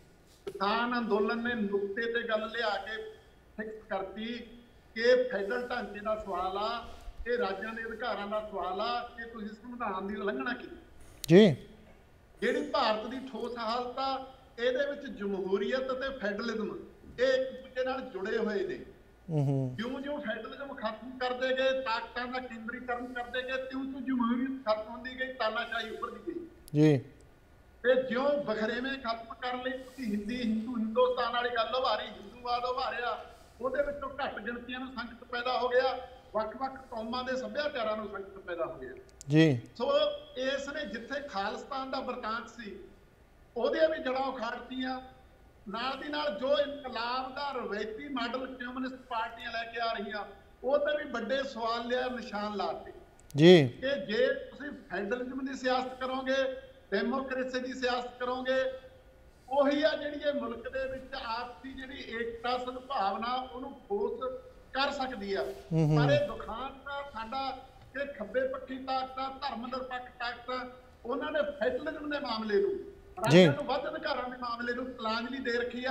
ਕਿਸਾਨ ਅੰਦੋਲਨ ਨੇ ਨੁਕਤੇ ਤੇ ਗੱਲ ਲਿਆ ਕੇ ਫਿਕਸ ਕਰਤੀ ਕਿ ਫੈਡਰਲ ਢਾਂਚੇ ਦਾ ਸਵਾਲ ਆ, ਇਹ ਰਾਜਾਂ ਦੇ ਅਧਿਕਾਰਾਂ ਦਾ ਸਵਾਲ ਆ ਕਿ ਤੁਸੀਂ ਸੰਵਿਧਾਨ ਦੀ ਉਲੰਘਣਾ ਕੀਤੀ ਜੀ। ਜਿਹੜੀ ਭਾਰਤ ਦੀ ਠੋਸ ਹਾਲਤ ਆ, ਇਹਦੇ ਵਿੱਚ ਜਮਹੂਰੀਅਤ ਤੇ ਫੈਡਰਲਿਜ਼ਮ ਇਹ ਇੱਕ ਦੂਜੇ ਨਾਲ ਜੁੜੇ ਹੋਏ ਨੇ। ਜਿਉਂ ਜਿਉਂ ਫੈਡਰਲਿਜ਼ਮ ਖਤਮ ਕਰਦੇ ਗਏ, ਤਾਕਤਾਂ ਦਾ ਕੇਂਦਰੀਕਰਨ ਕਰਦੇ ਗਏ, ਤਿਉਂ ਤਿਉਂ ਜਮਹੂਰੀਅਤ ਖਤਮ ਹੁੰਦੀ ਗਈ, ਤਾਨਾਸ਼ਾਹੀ ਉੱਭਰਦੀ ਗਈ ਜੀ। ਤੇ ਜਿਉਂ ਬਖਰੇਵੇਂ ਖਤਮ ਕਰਨ ਲਈ ਤੁਸੀਂ ਹਿੰਦੀ ਹਿੰਦੂ ਹਿੰਦੁਸਤਾਨ ਵਾਲੀ ਗੱਲ ਉਭਾਰੀ, ਹਿੰਦੂਵਾਦ ਉਭਾਰਿਆ, ਉਹਦੇ ਵਿੱਚੋਂ ਘੱਟ ਗਿਣਤੀਆਂ ਨੂੰ ਸੰਕਟ ਪੈਦਾ ਹੋ ਗਿਆ, ਵੱਖ-ਵੱਖ ਕੌਮਾਂ ਦੇ ਸੱਭਿਆਚਾਰਾਂ ਨੂੰ ਸੰਕਟ ਪੈਦਾ ਹੋ ਗਿਆ ਜੀ। ਸੋ ਇਸ ਨੇ ਜਿੱਥੇ ਖਾਲਿਸਤਾਨ ਦਾ ਵਰਤਾਂਤ ਸੀ, ਉਹਦੇ ਵੀ ਜੜ੍ਹਾਂ ਉਖਾੜਤੀਆਂ। ਨਾਲ ਦੀ ਨਾਲ ਜੋ ਇਨਕਲਾਬ ਦਾ ਰਵਾਇਤੀ ਮਾਡਲ ਕਮਿਊਨਿਸਟ ਪਾਰਟੀਆਂ ਲੈ ਕੇ ਆ ਰਹੀਆਂ, ਉਹ ਤੇ ਵੀ ਵੱਡੇ ਸਵਾਲ ਲਿਆ ਨਿਸ਼ਾਨ ਲਾਤੇ ਜੀ ਕਿ ਜੇ ਤੁਸੀਂ ਫੈਡਰਲਿਜ਼ਮ ਦੀ ਸਿਆਸਤ ਕਰੋਗੇ, ਡੈਮੋਕ੍ਰੇਸੀ ਦੀ ਸਿਆਸਤ ਕਰੋਗੇ, ਉਹੀ ਆ ਜਿਹੜੀ ਇਹ ਮੁਲਕ ਦੇ ਵਿੱਚ ਆਪਸੀ ਜਿਹੜੀ ਏਕਤਾ ਸਦਭਾਵਨਾ ਉਹਨੂੰ ਠੋਸ ਕਰ ਸਕਦੀ ਆ। ਪਰ ਇਹ ਦੁਖਾਂਤ ਦਾ ਸਾਡਾ ਕਿ ਖੱਬੇ ਪੱਖੀ ਤਾਕਤਾਂ, ਧਰਮ ਨਿਰਪੱਖ ਤਾਕਤਾਂ, ਉਹਨਾਂ ਨੇ ਫੈਡਰਲਿਜ਼ਮ ਦੇ ਮਾਮਲੇ ਨੂੰ, ਰਾਜਾਂ ਨੂੰ ਵੱਧ ਅਧਿਕਾਰਾਂ ਦੇ ਮਾਮਲੇ ਨੂੰ ਤਲਾਂਜਲੀ ਦੇ ਰੱਖੀ ਆ।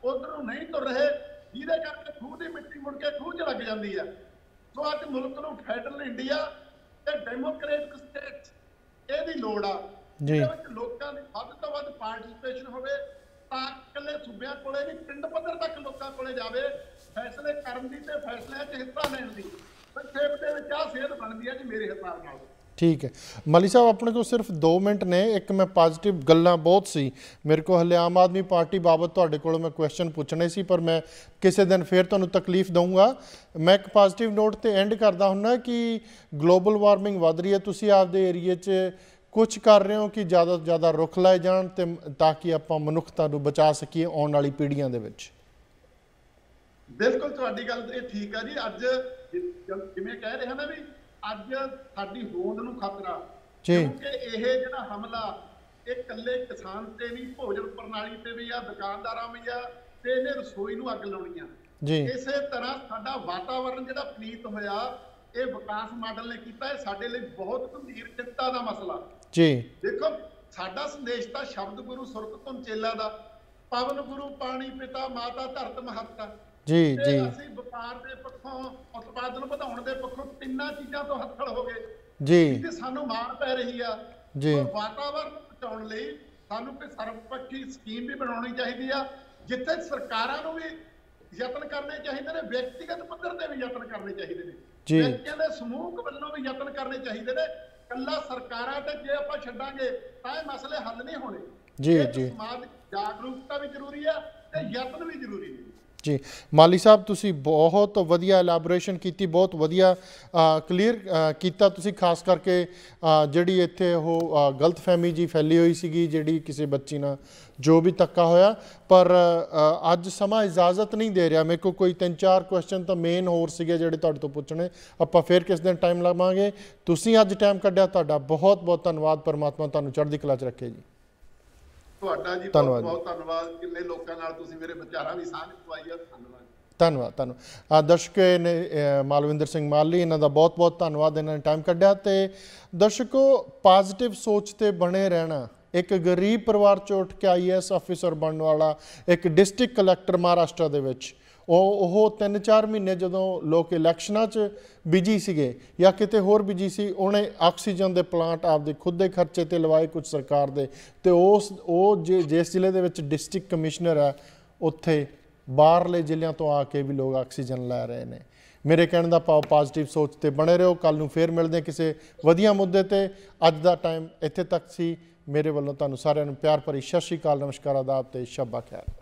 ਉਧਰ ਨੂੰ ਨਹੀਂ ਤੁਰ ਰਹੇ, ਜਿਹਦੇ ਕਰਕੇ ਖੂਹ ਦੀ ਮਿੱਟੀ ਮੁੜ ਕੇ ਖੂਹ 'ਚ ਲੱਗ ਜਾਂਦੀ ਹੈ। ਸੋ ਅੱਜ ਮੁਲਕ ਨੂੰ ਫੈਡਰਲ ਇੰਡੀਆ ਤੇ ਡੈਮੋਕ੍ਰੇਟਿਕ ਸਟੇਟ ਇਹਦੀ ਲੋੜ ਆ, ਜਿਹਦੇ ਵਿੱਚ ਲੋਕਾਂ ਦੀ ਵੱਧ ਤੋਂ ਵੱਧ ਪਾਰਟਿਸਿਪੇਸ਼ਨ ਹੋਵੇ, ਤਾਂ ਇਕੱਲੇ ਸੂਬਿਆਂ ਕੋਲੇ ਨਹੀਂ ਪਿੰਡ ਪੱਧਰ ਤੱਕ ਲੋਕਾਂ ਕੋਲੇ ਜਾਵੇ ਫੈਸਲੇ ਕਰਨ ਦੀ ਤੇ ਫੈਸਲਿਆਂ 'ਚ ਹਿੱਸਾ ਲੈਣ ਦੀ। ਸੰਖੇਪ ਦੇ ਵਿੱਚ ਆਹ ਸੇਧ ਬਣਦੀ ਹੈ ਜੀ ਮੇਰੇ ਹਿਸਾਬ ਨਾਲ। ठीक है माली साहब, अपने को सिर्फ दो मिनट ने, एक मैं पॉजिटिव गल्लां बहुत सी मेरे को हले आम आदमी पार्टी बाबत तुहाडे कोलों मैं क्वेश्चन पूछने सी, पर मैं किसी दिन फिर तुहानूं तकलीफ दूंगा। मैं एक पॉजिटिव नोट ते एंड करदा हुन्ना कि ग्लोबल वार्मिंग वध रही है, तुसीं आपदे एरिए च कुछ कर रहे हो कि ज़्यादा तो ज़्यादा रुख लाए जाण ते ताकि आपां मनुखता नूं बचा सकीए आउण वाली पीढ़ियां दे विच? बिल्कुल तुहाडी गल ये ठीक है जी। अज जिवें कह रहे हैं ना भी ਅੱਜ ਸਾਡੀ ਹੋਂਦ ਨੂੰ ਖਤਰਾ, ਕਿਉਂਕਿ ਇਹ ਜਿਹੜਾ ਹਮਲਾ ਇਹ ਇਕੱਲੇ ਕਿਸਾਨ ਤੇ ਨਹੀਂ, ਭੋਜਨ ਪ੍ਰਣਾਲੀ ਤੇ ਵੀ ਆ, ਦੁਕਾਨਦਾਰਾਂ ਵੀ ਆ, ਤੇ ਇਹਨੇ ਰਸੋਈ ਨੂੰ ਅੱਗ ਲਾਉਣੀ ਆ। ਇਸੇ ਤਰ੍ਹਾਂ ਸਾਡਾ ਵਾਤਾਵਰਨ ਜਿਹੜਾ ਪਲੀਤ ਹੋਇਆ, ਇਹ ਵਿਕਾਸ ਮਾਡਲ ਨੇ ਕੀਤਾ, ਇਹ ਸਾਡੇ ਲਈ ਬਹੁਤ ਗੰਭੀਰ ਚਿੰਤਾ ਦਾ ਮਸਲਾ ਜੀ। ਦੇਖੋ ਸਾਡਾ ਸੰਦੇਸ਼ ਤਾਂ ਸ਼ਬਦ ਗੁਰੂ ਸੁਰਤ ਤੋਂ ਚੇਲਾ ਦਾ, ਪਵਨ ਗੁਰੂ ਪਾਣੀ ਪਿਤਾ ਮਾਤਾ ਧਰਤ ਮਹੱਤਾ जी जी ਅਸੀਂ ਵਪਾਰ ਦੇ ਪੱਖੋਂ ਉਤਪਾਦਨ ਵਧਾਉਣ ਦੇ ਪੱਖੋਂ ਤਿੰਨਾਂ ਚੀਜ਼ਾਂ ਤੋਂ ਹੱਥਲ ਹੋ ਗਏ ਜੀ, ਤੇ ਸਾਨੂੰ ਮਾਰ ਪੈ ਰਹੀ ਆ ਜੀ। ਵਾਤਾਵਰਨ ਬਚਾਉਣ ਲਈ ਸਾਨੂੰ ਕੋਈ ਸਰਵਪੱਖੀ ਸਕੀਮ ਵੀ ਬਣਾਉਣੀ ਚਾਹੀਦੀ ਆ, ਜਿੱਥੇ ਸਰਕਾਰਾਂ ਨੂੰ ਵੀ ਯਤਨ ਕਰਨੇ ਚਾਹੀਦੇ ਨੇ, ਵਿਅਕਤੀਗਤ ਪੱਧਰ ਤੇ ਵੀ ਯਤਨ ਕਰਨੇ ਚਾਹੀਦੇ ਨੇ, ਵਿਅਕਤੀਆਂ ਦੇ ਸਮੂਹ ਵੱਲੋਂ ਵੀ ਯਤਨ ਕਰਨੇ ਚਾਹੀਦੇ ਨੇ। ਕੱਲਾ ਸਰਕਾਰਾਂ ਤੇ ਜੇ ਆਪਾਂ ਛੱਡਾਂਗੇ ਤਾਂ ਇਹ ਮਸਲੇ ਹੱਲ ਨਹੀਂ ਹੋਣੇ ਜੀ ਜੀ। ਸਮਾਜ ਜਾਗਰੂਕਤਾ ਵੀ ਜ਼ਰੂਰੀ ਆ ਤੇ ਯਤਨ ਵੀ ਜ਼ਰੂਰੀ ਨੇ जी। माली साहब तुसी बहुत वधिया एलैबोरेशन की, बहुत वधिया क्लीयर किया तुसी, खास करके जिहड़ी इत्थे ओह गलत फहमी जी फैली हुई सीगी जिहड़ी किसी बच्ची नाल जो भी धक्का होया, पर अज समा इजाजत नहीं दे रहा। मेरे को कोई तीन चार क्वेश्चन तो मेन होर सीगे जिहड़े तुहाडे तो पुछणे, आपां फिर किस दिन टाइम लवांगे। तुसी अज टाइम कढिया, तुहाडा बहुत बहुत धन्नवाद। परमात्मा तुहानूं चढ़दी कला च रखे जी। ਤੁਹਾਡਾ ਜੀ ਬਹੁਤ ਬਹੁਤ ਧੰਨਵਾਦ। ਕਿੰਨੇ ਲੋਕਾਂ ਨਾਲ ਤੁਸੀਂ ਮੇਰੇ ਵਿਚਾਰਾਂ ਦੀ ਸਾਂਝ ਪਵਾਈ ਹੈ, ਧੰਨਵਾਦ ਧੰਨਵਾਦ ਧੰਨਵਾਦ। ਦਰਸ਼ਕ ਨੇ ਮਾਲਵਿੰਦਰ ਸਿੰਘ ਮਾਲੀ, ਇਹਨਾਂ ਦਾ ਬਹੁਤ ਬਹੁਤ ਧੰਨਵਾਦ, ਇਹਨਾਂ ਨੇ ਟਾਈਮ ਕੱਢਿਆ। ਤੇ ਦਰਸ਼ਕੋ, ਪੋਜ਼ਿਟਿਵ ਸੋਚ ਤੇ ਬਣੇ ਰਹਿਣਾ। ਇੱਕ ਗਰੀਬ ਪਰਿਵਾਰ ਚੋਂ ਉੱਠ ਕੇ ਆਈ ਏ ਐਸ ਅਫਸਰ ਬਣਨ ਵਾਲਾ ਇੱਕ ਡਿਸਟ੍ਰਿਕਟ ਕਲੈਕਟਰ ਮਹਾਰਾਸ਼ਟਰ ਦੇ ਵਿੱਚ, ਉਹ ਉਹ ਤਿੰਨ ਚਾਰ ਮਹੀਨੇ ਜਦੋਂ ਲੋਕ ਇਲੈਕਸ਼ਨਾਂ 'ਚ ਬਿਜੀ ਸੀਗੇ ਜਾਂ ਕਿਤੇ ਹੋਰ ਬਿਜੀ ਸੀ, ਉਹਨੇ ਆਕਸੀਜਨ ਦੇ ਪਲਾਂਟ ਆਪਦੇ ਖੁਦ ਦੇ ਖਰਚੇ 'ਤੇ ਲਵਾਏ, ਕੁਝ ਸਰਕਾਰ ਦੇ, ਅਤੇ ਉਸ ਉਹ ਜੇ ਜਿਸ ਜ਼ਿਲ੍ਹੇ ਦੇ ਵਿੱਚ ਡਿਸਟ੍ਰਿਕਟ ਕਮਿਸ਼ਨਰ ਹੈ, ਉੱਥੇ ਬਾਹਰਲੇ ਜ਼ਿਲ੍ਹਿਆਂ ਤੋਂ ਆ ਕੇ ਵੀ ਲੋਕ ਆਕਸੀਜਨ ਲੈ ਰਹੇ ਨੇ। ਮੇਰੇ ਕਹਿਣ ਦਾ ਭਾਵ ਪੋਜ਼ਿਟਿਵ ਸੋਚ 'ਤੇ ਬਣੇ ਰਹੋ। ਕੱਲ੍ਹ ਨੂੰ ਫੇਰ ਮਿਲਦੇ ਕਿਸੇ ਵਧੀਆ ਮੁੱਦੇ 'ਤੇ। ਅੱਜ ਦਾ ਟਾਈਮ ਇੱਥੇ ਤੱਕ ਸੀ। ਮੇਰੇ ਵੱਲੋਂ ਤੁਹਾਨੂੰ ਸਾਰਿਆਂ ਨੂੰ ਪਿਆਰ ਭਰੀ ਸਤਿ ਸ਼੍ਰੀ ਅਕਾਲ, ਨਮਸਕਾਰ, ਆਦਾਬ ਤੇ ਸ਼ਬਾ ਖੈਰ।